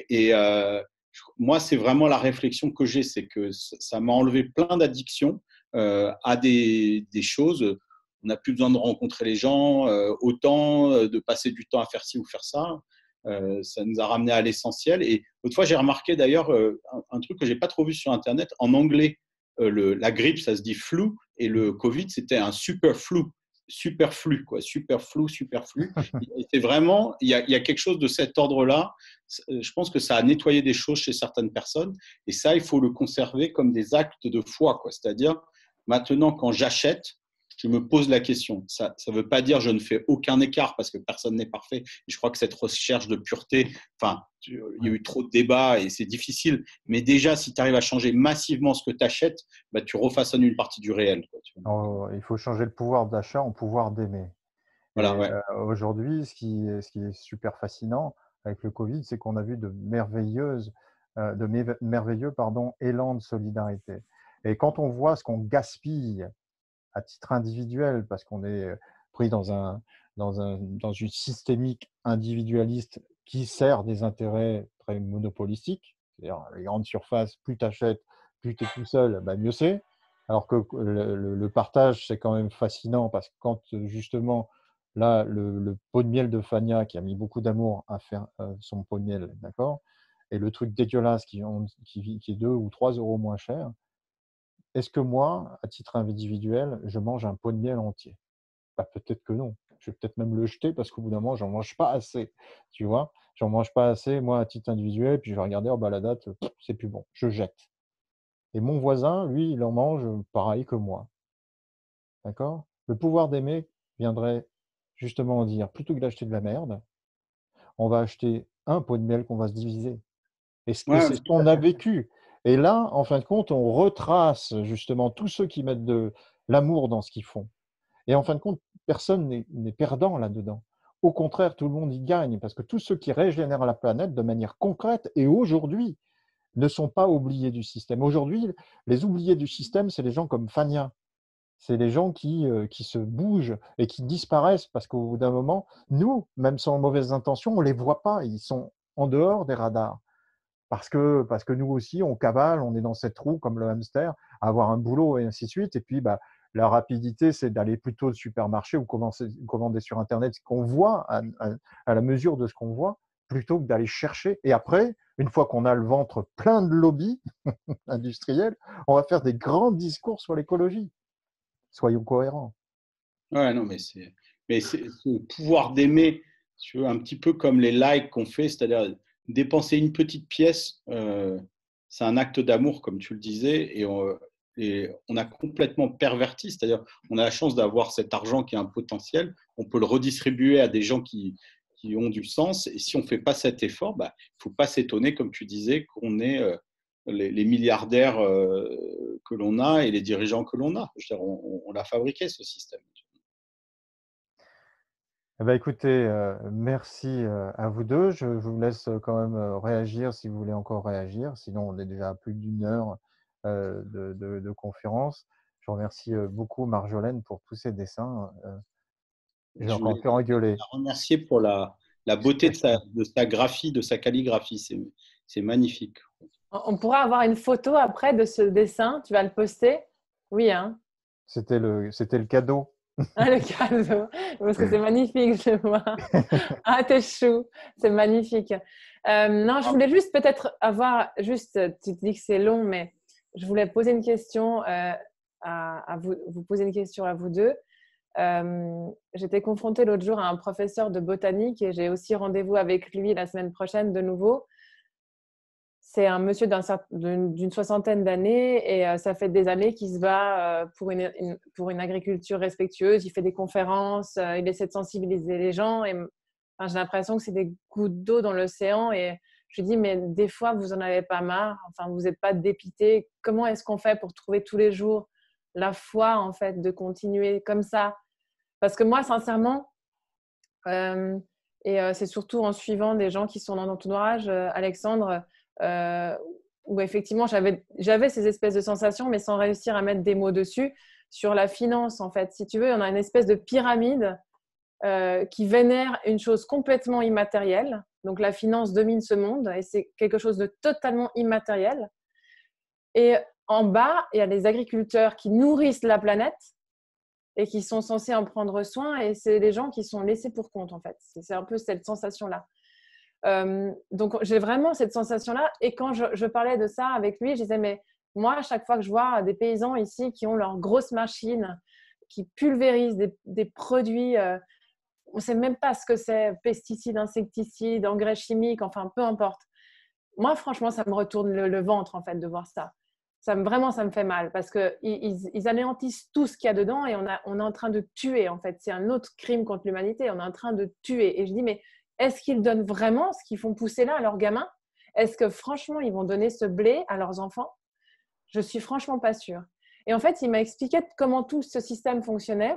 Moi, c'est vraiment la réflexion que j'ai, c'est que ça m'a enlevé plein d'addictions à des choses. On n'a plus besoin de rencontrer les gens, autant de passer du temps à faire ci ou faire ça. Ça nous a ramené à l'essentiel. Et autrefois, j'ai remarqué d'ailleurs un truc que j'ai pas trop vu sur Internet. En anglais, la grippe, ça se dit flu, et le Covid, c'était un superflu, quoi, superflu. Et c'est vraiment, il y a quelque chose de cet ordre-là. Je pense que ça a nettoyé des choses chez certaines personnes, et ça, il faut le conserver comme des actes de foi, quoi. C'est-à-dire, maintenant, quand j'achète, je me pose la question. Ça ne veut pas dire que je ne fais aucun écart, parce que personne n'est parfait. Et je crois que cette recherche de pureté, enfin, il y a eu trop de débats et c'est difficile. Mais déjà, si tu arrives à changer massivement ce que tu achètes, bah, tu refaçonnes une partie du réel, quoi, tu vois. Oh, il faut changer le pouvoir d'achat en pouvoir d'aimer. Voilà, Et ouais. aujourd'hui, ce qui est super fascinant avec le Covid, c'est qu'on a vu merveilleux élans de solidarité. Et quand on voit ce qu'on gaspille à titre individuel, parce qu'on est pris dans une systémique individualiste qui sert des intérêts très monopolistiques, c'est-à-dire les grandes surfaces, plus tu achètes, plus tu es tout seul, bah mieux c'est. Alors que le partage, c'est quand même fascinant, parce que quand justement, là, le pot de miel de Fania, qui a mis beaucoup d'amour à faire son pot de miel, d'accord, et le truc dégueulasse qui est 2 ou 3 euros moins cher, est-ce que moi, à titre individuel, je mange un pot de miel entier? Bah, peut-être que non. Je vais peut-être même le jeter, parce qu'au bout d'un moment, j'en mange pas assez, tu vois? J'en mange pas assez, moi, à titre individuel, puis je vais regarder, oh bah, la date, c'est plus bon, je jette. Et mon voisin, lui, il en mange pareil que moi, d'accord? Le pouvoir d'aimer viendrait justement dire, plutôt que d'acheter de la merde, on va acheter un pot de miel qu'on va se diviser. Et Ouais, c'est ce qu'on a vécu. Et là, en fin de compte, on retrace justement tous ceux qui mettent de l'amour dans ce qu'ils font. Et en fin de compte, personne n'est perdant là-dedans. Au contraire, tout le monde y gagne, parce que tous ceux qui régénèrent la planète de manière concrète et aujourd'hui ne sont pas oubliés du système. Aujourd'hui, les oubliés du système, c'est les gens comme Fania. C'est les gens qui se bougent et qui disparaissent, parce qu'au bout d'un moment, nous, même sans mauvaises intentions, on ne les voit pas. Ils sont en dehors des radars. Parce que nous aussi, on cavale, on est dans cette roue comme le hamster, à avoir un boulot et ainsi de suite. Et puis, bah, la rapidité, c'est d'aller plutôt au supermarché ou commander sur Internet ce qu'on voit à la mesure de ce qu'on voit, plutôt que d'aller chercher. Et après, une fois qu'on a le ventre plein de lobbies industriels, on va faire des grands discours sur l'écologie. Soyons cohérents. ouais, non, mais c'est ce pouvoir d'aimer, tu veux, un petit peu comme les likes qu'on fait, c'est-à-dire dépenser une petite pièce, c'est un acte d'amour, comme tu le disais, on a complètement perverti, c'est-à-dire on a la chance d'avoir cet argent qui a un potentiel, on peut le redistribuer à des gens qui ont du sens, et si on ne fait pas cet effort, il ne faut pas s'étonner, comme tu disais, qu'on ait les milliardaires que l'on a et les dirigeants que l'on a. Je veux dire, on l'a fabriqué, ce système. Eh ben, écoutez, merci, à vous 2. Je vous laisse, quand même, réagir si vous voulez encore réagir. Sinon, on est déjà à plus d'1 heure, de conférence. Je remercie, beaucoup Marjolaine pour tous ces dessins, j'ai Je encore voulais fait engueuler. la remercier pour la beauté de sa graphie, de sa calligraphie. C'est magnifique. On pourra avoir une photo après de ce dessin. Tu vas le poster? Oui, hein? C'était le cadeau. Ah, le cadeau, parce que c'est magnifique, je vois. Ah, t'es chou, c'est magnifique. Non, je voulais juste peut-être avoir, juste, tu te dis que c'est long, mais je voulais poser une question à vous poser une question à vous deux. J'étais confrontée l'autre jour à un professeur de botanique et j'ai aussi rendez-vous avec lui la semaine prochaine de nouveau. C'est un monsieur d'une soixantaine d'années et ça fait des années qu'il se bat pour une agriculture respectueuse. Il fait des conférences, il essaie de sensibiliser les gens. Et, enfin, j'ai l'impression que c'est des gouttes d'eau dans l'océan. Et je lui dis, mais des fois, vous n'en avez pas marre. Enfin, vous n'êtes pas dépité. Comment est-ce qu'on fait pour trouver tous les jours la foi, en fait, de continuer comme ça? Parce que moi, sincèrement, c'est surtout en suivant des gens qui sont dans ton entourage, Alexandre, où effectivement j'avais ces espèces de sensations, mais sans réussir à mettre des mots dessus, sur la finance en fait. Si tu veux, on a une espèce de pyramide qui vénère une chose complètement immatérielle. Donc la finance domine ce monde et c'est quelque chose de totalement immatériel. Et en bas, il y a les agriculteurs qui nourrissent la planète et qui sont censés en prendre soin, et c'est les gens qui sont laissés pour compte en fait. C'est un peu cette sensation-là. Donc j'ai vraiment cette sensation-là, et quand je parlais de ça avec lui, je disais, mais moi, à chaque fois que je vois des paysans ici qui ont leurs grosses machines, qui pulvérisent des produits, on ne sait même pas ce que c'est, pesticides, insecticides, engrais chimiques, enfin peu importe. Moi, franchement, ça me retourne le ventre en fait de voir ça. Vraiment, ça me fait mal parce qu'ils anéantissent tout ce qu'il y a dedans et on est en train de tuer en fait. C'est un autre crime contre l'humanité. On est en train de tuer. Et je dis, mais est-ce qu'ils donnent vraiment ce qu'ils font pousser là à leurs gamins? Est-ce que franchement, ils vont donner ce blé à leurs enfants? Je suis franchement pas sûre. Et en fait, il m'a expliqué comment tout ce système fonctionnait.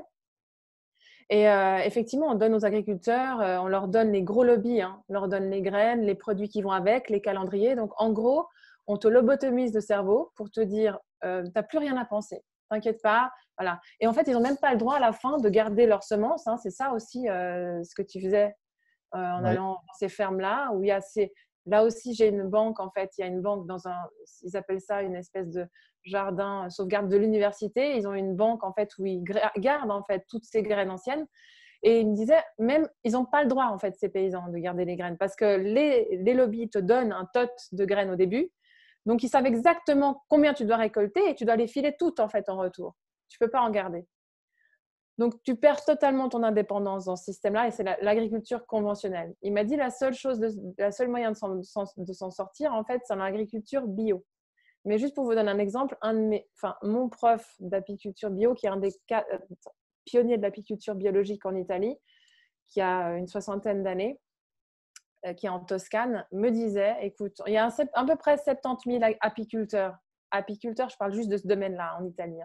Et effectivement, on donne aux agriculteurs, on leur donne les gros lobbies, hein. On leur donne les graines, les produits qui vont avec, les calendriers. Donc, en gros, on te lobotomise le cerveau pour te dire, tu n'as plus rien à penser. T'inquiète pas. Voilà. Et en fait, ils n'ont même pas le droit à la fin de garder leurs semences, hein. C'est ça aussi ce que tu faisais en Oui. allant dans ces fermes-là, où il y a là aussi, j'ai une banque, en fait. Il y a une banque ils appellent ça une espèce de jardin sauvegarde de l'université. Ils ont une banque, en fait, où ils gardent, en fait, toutes ces graines anciennes. Et il me disait, même, ils n'ont pas le droit, en fait, ces paysans, de garder les graines. Parce que les lobbies te donnent un tot de graines au début. Donc, ils savent exactement combien tu dois récolter et tu dois les filer toutes, en fait, en retour. Tu ne peux pas en garder. Donc, tu perds totalement ton indépendance dans ce système-là et c'est l'agriculture conventionnelle. Il m'a dit la seule moyen de s'en sortir, en fait, c'est l'agriculture bio. Mais juste pour vous donner un exemple, mon prof d'apiculture bio, qui est un des pionniers de l'apiculture biologique en Italie, qui a une soixantaine d'années, qui est en Toscane, me disait, écoute, il y a à peu près 70 000 apiculteurs. Apiculteurs, je parle juste de ce domaine-là en Italie.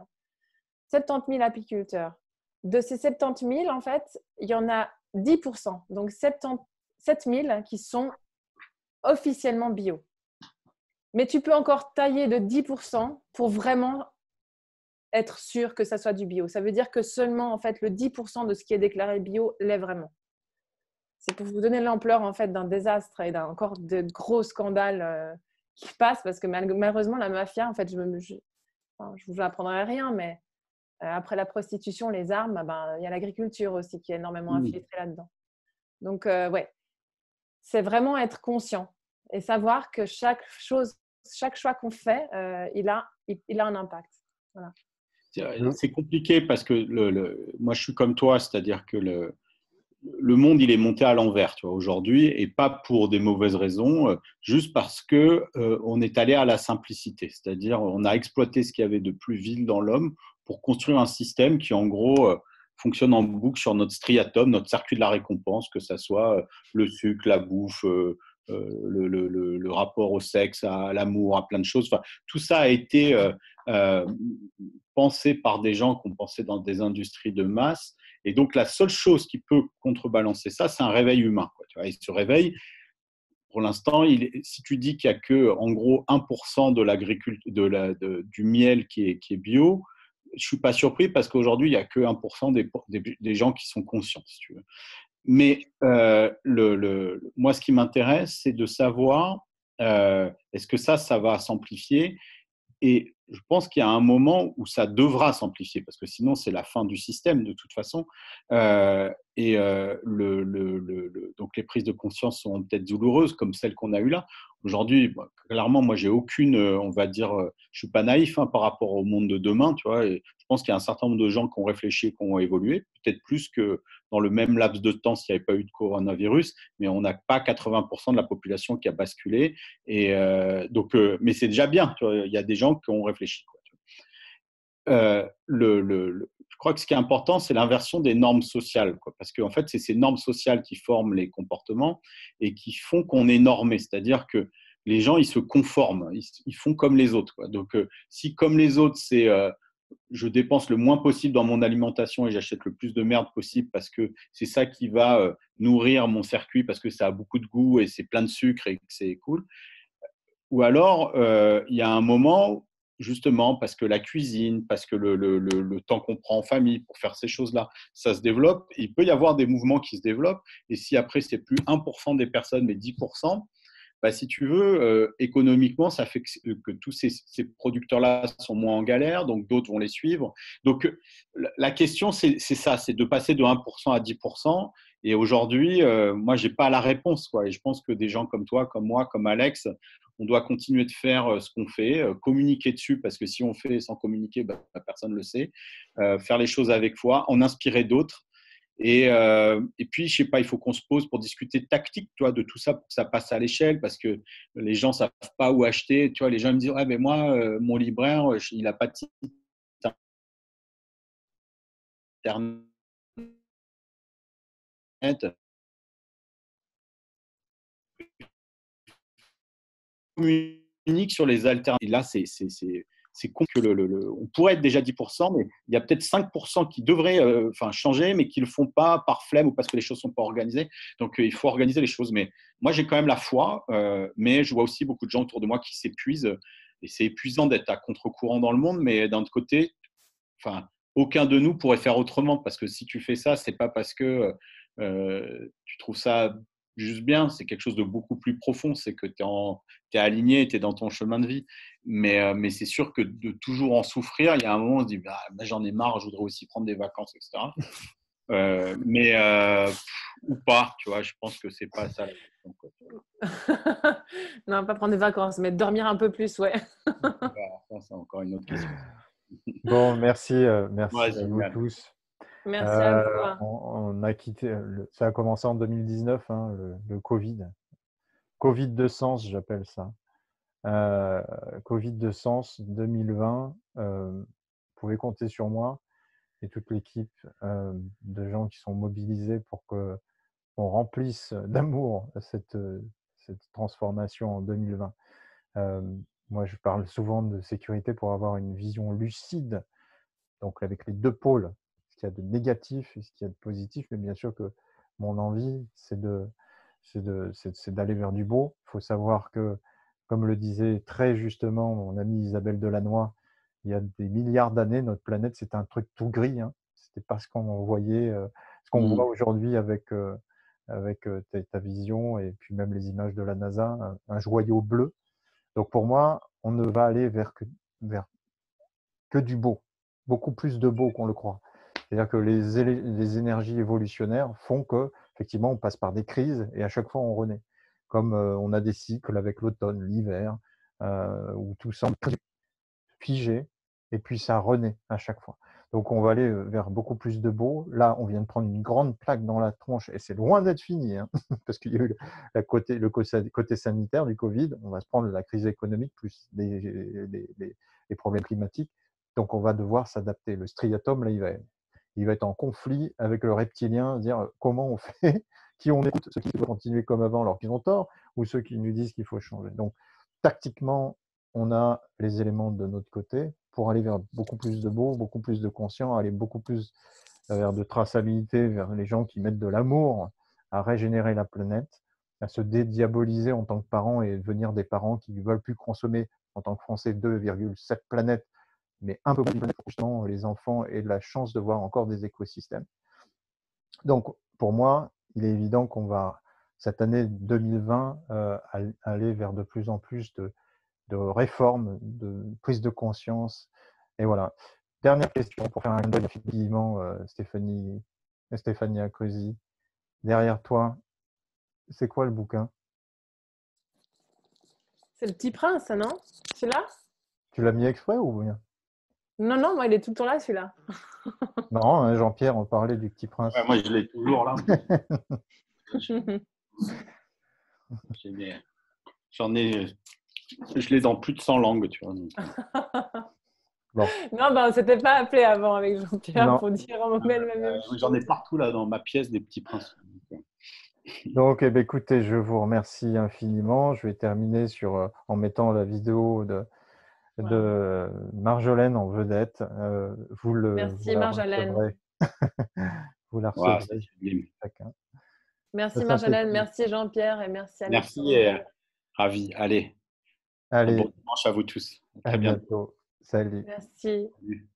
70 000 apiculteurs. De ces 70 000, en fait, il y en a 10%, donc 7 000 qui sont officiellement bio. Mais tu peux encore tailler de 10% pour vraiment être sûr que ça soit du bio. Ça veut dire que seulement, en fait, le 10% de ce qui est déclaré bio l'est vraiment. C'est pour vous donner l'ampleur, en fait, d'un désastre et encore de gros scandales qui passent, parce que malheureusement, la mafia, en fait, je vous apprendrai rien, mais après la prostitution, les armes, il y a l'agriculture aussi qui est énormément infiltrée là-dedans. Donc, ouais, c'est vraiment être conscient et savoir que chaque choix qu'on fait, il a un impact. Voilà. C'est compliqué parce que moi, je suis comme toi, c'est-à-dire que le monde, il est monté à l'envers, tu vois, aujourd'hui, et pas pour des mauvaises raisons, juste parce que on est allé à la simplicité. C'est-à-dire, on a exploité ce qu'il y avait de plus vil dans l'homme pour construire un système qui, en gros, fonctionne en boucle sur notre striatum, notre circuit de la récompense, que ça soit le sucre, la bouffe, le rapport au sexe, à l'amour, à plein de choses. Enfin, tout ça a été euh, pensé par des gens qui ont pensé dans des industries de masse. Et donc, la seule chose qui peut contrebalancer ça, c'est un réveil humain, quoi, tu vois. Et ce réveil, pour l'instant, si tu dis qu'il n'y a que, en gros, 1% de du miel qui est bio, je ne suis pas surpris parce qu'aujourd'hui, il n'y a que 1% des gens qui sont conscients, si tu veux. Mais moi, ce qui m'intéresse, c'est de savoir est-ce que ça va s'amplifier. Et je pense qu'il y a un moment où ça devra s'amplifier, parce que sinon, c'est la fin du système, de toute façon. Donc, les prises de conscience sont peut-être douloureuses, comme celles qu'on a eues là. Aujourd'hui, clairement, moi, j'ai aucune, on va dire, je suis pas naïf par rapport au monde de demain, tu vois. Et je pense qu'il y a un certain nombre de gens qui ont réfléchi et qui ont évolué, peut-être plus que dans le même laps de temps s'il n'y avait pas eu de coronavirus, mais on n'a pas 80% de la population qui a basculé. Et mais c'est déjà bien. Tu vois, il y a des gens qui ont réfléchi, quoi. Je crois que ce qui est important, c'est l'inversion des normes sociales, quoi, parce qu'en fait, c'est ces normes sociales qui forment les comportements et qui font qu'on est normé. C'est-à-dire que les gens, ils se conforment, ils font comme les autres, quoi. Donc, si comme les autres, c'est je dépense le moins possible dans mon alimentation et j'achète le plus de merde possible parce que c'est ça qui va nourrir mon circuit parce que ça a beaucoup de goût et c'est plein de sucre et que c'est cool. Ou alors, il y a un moment, justement, parce que la cuisine, parce que le temps qu'on prend en famille pour faire ces choses-là, ça se développe. Il peut y avoir des mouvements qui se développent. Et si après, c'est plus 1% des personnes, mais 10%, bah, si tu veux, économiquement, ça fait que tous ces producteurs-là sont moins en galère, donc d'autres vont les suivre. Donc, la question, c'est ça, c'est de passer de 1% à 10%. Et aujourd'hui, moi, je n'ai pas la réponse, quoi. Et je pense que des gens comme toi, comme moi, comme Alex, on doit continuer de faire ce qu'on fait, communiquer dessus, parce que si on fait sans communiquer, bah, personne ne le sait, faire les choses avec foi, en inspirer d'autres. Et puis, je sais pas, il faut qu'on se pose pour discuter tactique, toi, de tout ça pour que ça passe à l'échelle, parce que les gens savent pas où acheter. Tu vois, les gens me disent, ouais, mais moi, mon libraire, il a pas de site internet. Communique sur les alternatives. Et là, c'est con que on pourrait être déjà 10%, mais il y a peut-être 5% qui devraient changer, mais qui ne le font pas par flemme ou parce que les choses ne sont pas organisées. Donc, il faut organiser les choses. Mais moi, j'ai quand même la foi, mais je vois aussi beaucoup de gens autour de moi qui s'épuisent. Et c'est épuisant d'être à contre-courant dans le monde, mais d'un autre côté, aucun de nous pourrait faire autrement, parce que si tu fais ça, c'est pas parce que tu trouves ça juste bien, c'est quelque chose de beaucoup plus profond, c'est que tu es aligné, tu es dans ton chemin de vie. Mais c'est sûr que de toujours en souffrir, il y a un moment où on se dit, bah, j'en ai marre, je voudrais aussi prendre des vacances, etc. Ou pas, tu vois, je pense que c'est pas ça la question, quoi. Non, pas prendre des vacances, mais dormir un peu plus, ouais. Ça, c'est encore une autre question. Bon, merci, merci Ouais, à vous génial. tous. Merci à vous. On a quitté, ça a commencé en 2019, hein, le Covid. Covid de sens, j'appelle ça. Covid de sens 2020. Vous pouvez compter sur moi et toute l'équipe de gens qui sont mobilisés pour qu'on remplisse d'amour cette transformation en 2020. Moi, je parle souvent de sécurité pour avoir une vision lucide, donc avec les deux pôles, ce qu'il y a de négatif et ce qu'il y a de positif, mais bien sûr que mon envie, c'est d'aller vers du beau. Il faut savoir que, comme le disait très justement mon amie Isabelle Delannoy, il y a des milliards d'années, notre planète, c'était un truc tout gris, hein. C'était pas ce qu'on voyait, ce qu'on voit aujourd'hui avec ta vision et puis même les images de la NASA, un joyau bleu. Donc pour moi, on ne va aller vers que du beau, beaucoup plus de beau qu'on le croit. C'est-à-dire que les énergies évolutionnaires font que, effectivement, on passe par des crises et à chaque fois on renaît. Comme on a des cycles avec l'automne, l'hiver, où tout semble figé et puis ça renaît à chaque fois. Donc, on va aller vers beaucoup plus de beau. Là, on vient de prendre une grande plaque dans la tronche et c'est loin d'être fini, hein, parce qu'il y a eu le côté sanitaire du Covid. On va se prendre la crise économique plus les problèmes climatiques. Donc, on va devoir s'adapter. Le striatum, là, il va être en conflit avec le reptilien, dire comment on fait, qui on écoute, ceux qui veulent continuer comme avant alors qu'ils ont tort, ou ceux qui nous disent qu'il faut changer. Donc, tactiquement, on a les éléments de notre côté pour aller vers beaucoup plus de beau, beaucoup plus de conscient, aller beaucoup plus vers de traçabilité, vers les gens qui mettent de l'amour à régénérer la planète, à se dédiaboliser en tant que parents et devenir des parents qui ne veulent plus consommer en tant que Français 2,7 planètes, mais un peu plus pour justement les enfants aient la chance de voir encore des écosystèmes. Donc, pour moi, il est évident qu'on va, cette année 2020, aller vers de plus en plus de réforme, de prise de conscience. Et voilà. Dernière question pour faire un deuil effectivement, Stéphanie Accosi. Derrière toi, c'est quoi le bouquin? C'est le Petit Prince, non? Celui-là? Tu l'as mis exprès ou bien? Non, non, moi, il est tout le temps là, celui-là. Marrant, hein, Jean-Pierre, on parlait du Petit Prince. Ouais, moi, je l'ai toujours là. Je l'ai dans plus de 100 langues, tu vois. Donc. Bon. Non, on ne s'était pas appelé avant avec Jean-Pierre Non. pour dire en même la même chose. J'en ai partout là dans ma pièce des petits princes. Donc, écoutez, je vous remercie infiniment. Je vais terminer en mettant la vidéo de Marjolaine en vedette. Merci Marjolaine. Vous la Wow, recevrez chacun. Merci Marjolaine, merci Jean-Pierre et merci Alexandre. Merci et ravi. Allez. Allez. Bon dimanche à vous tous. À très bientôt. Salut. Merci. Salut.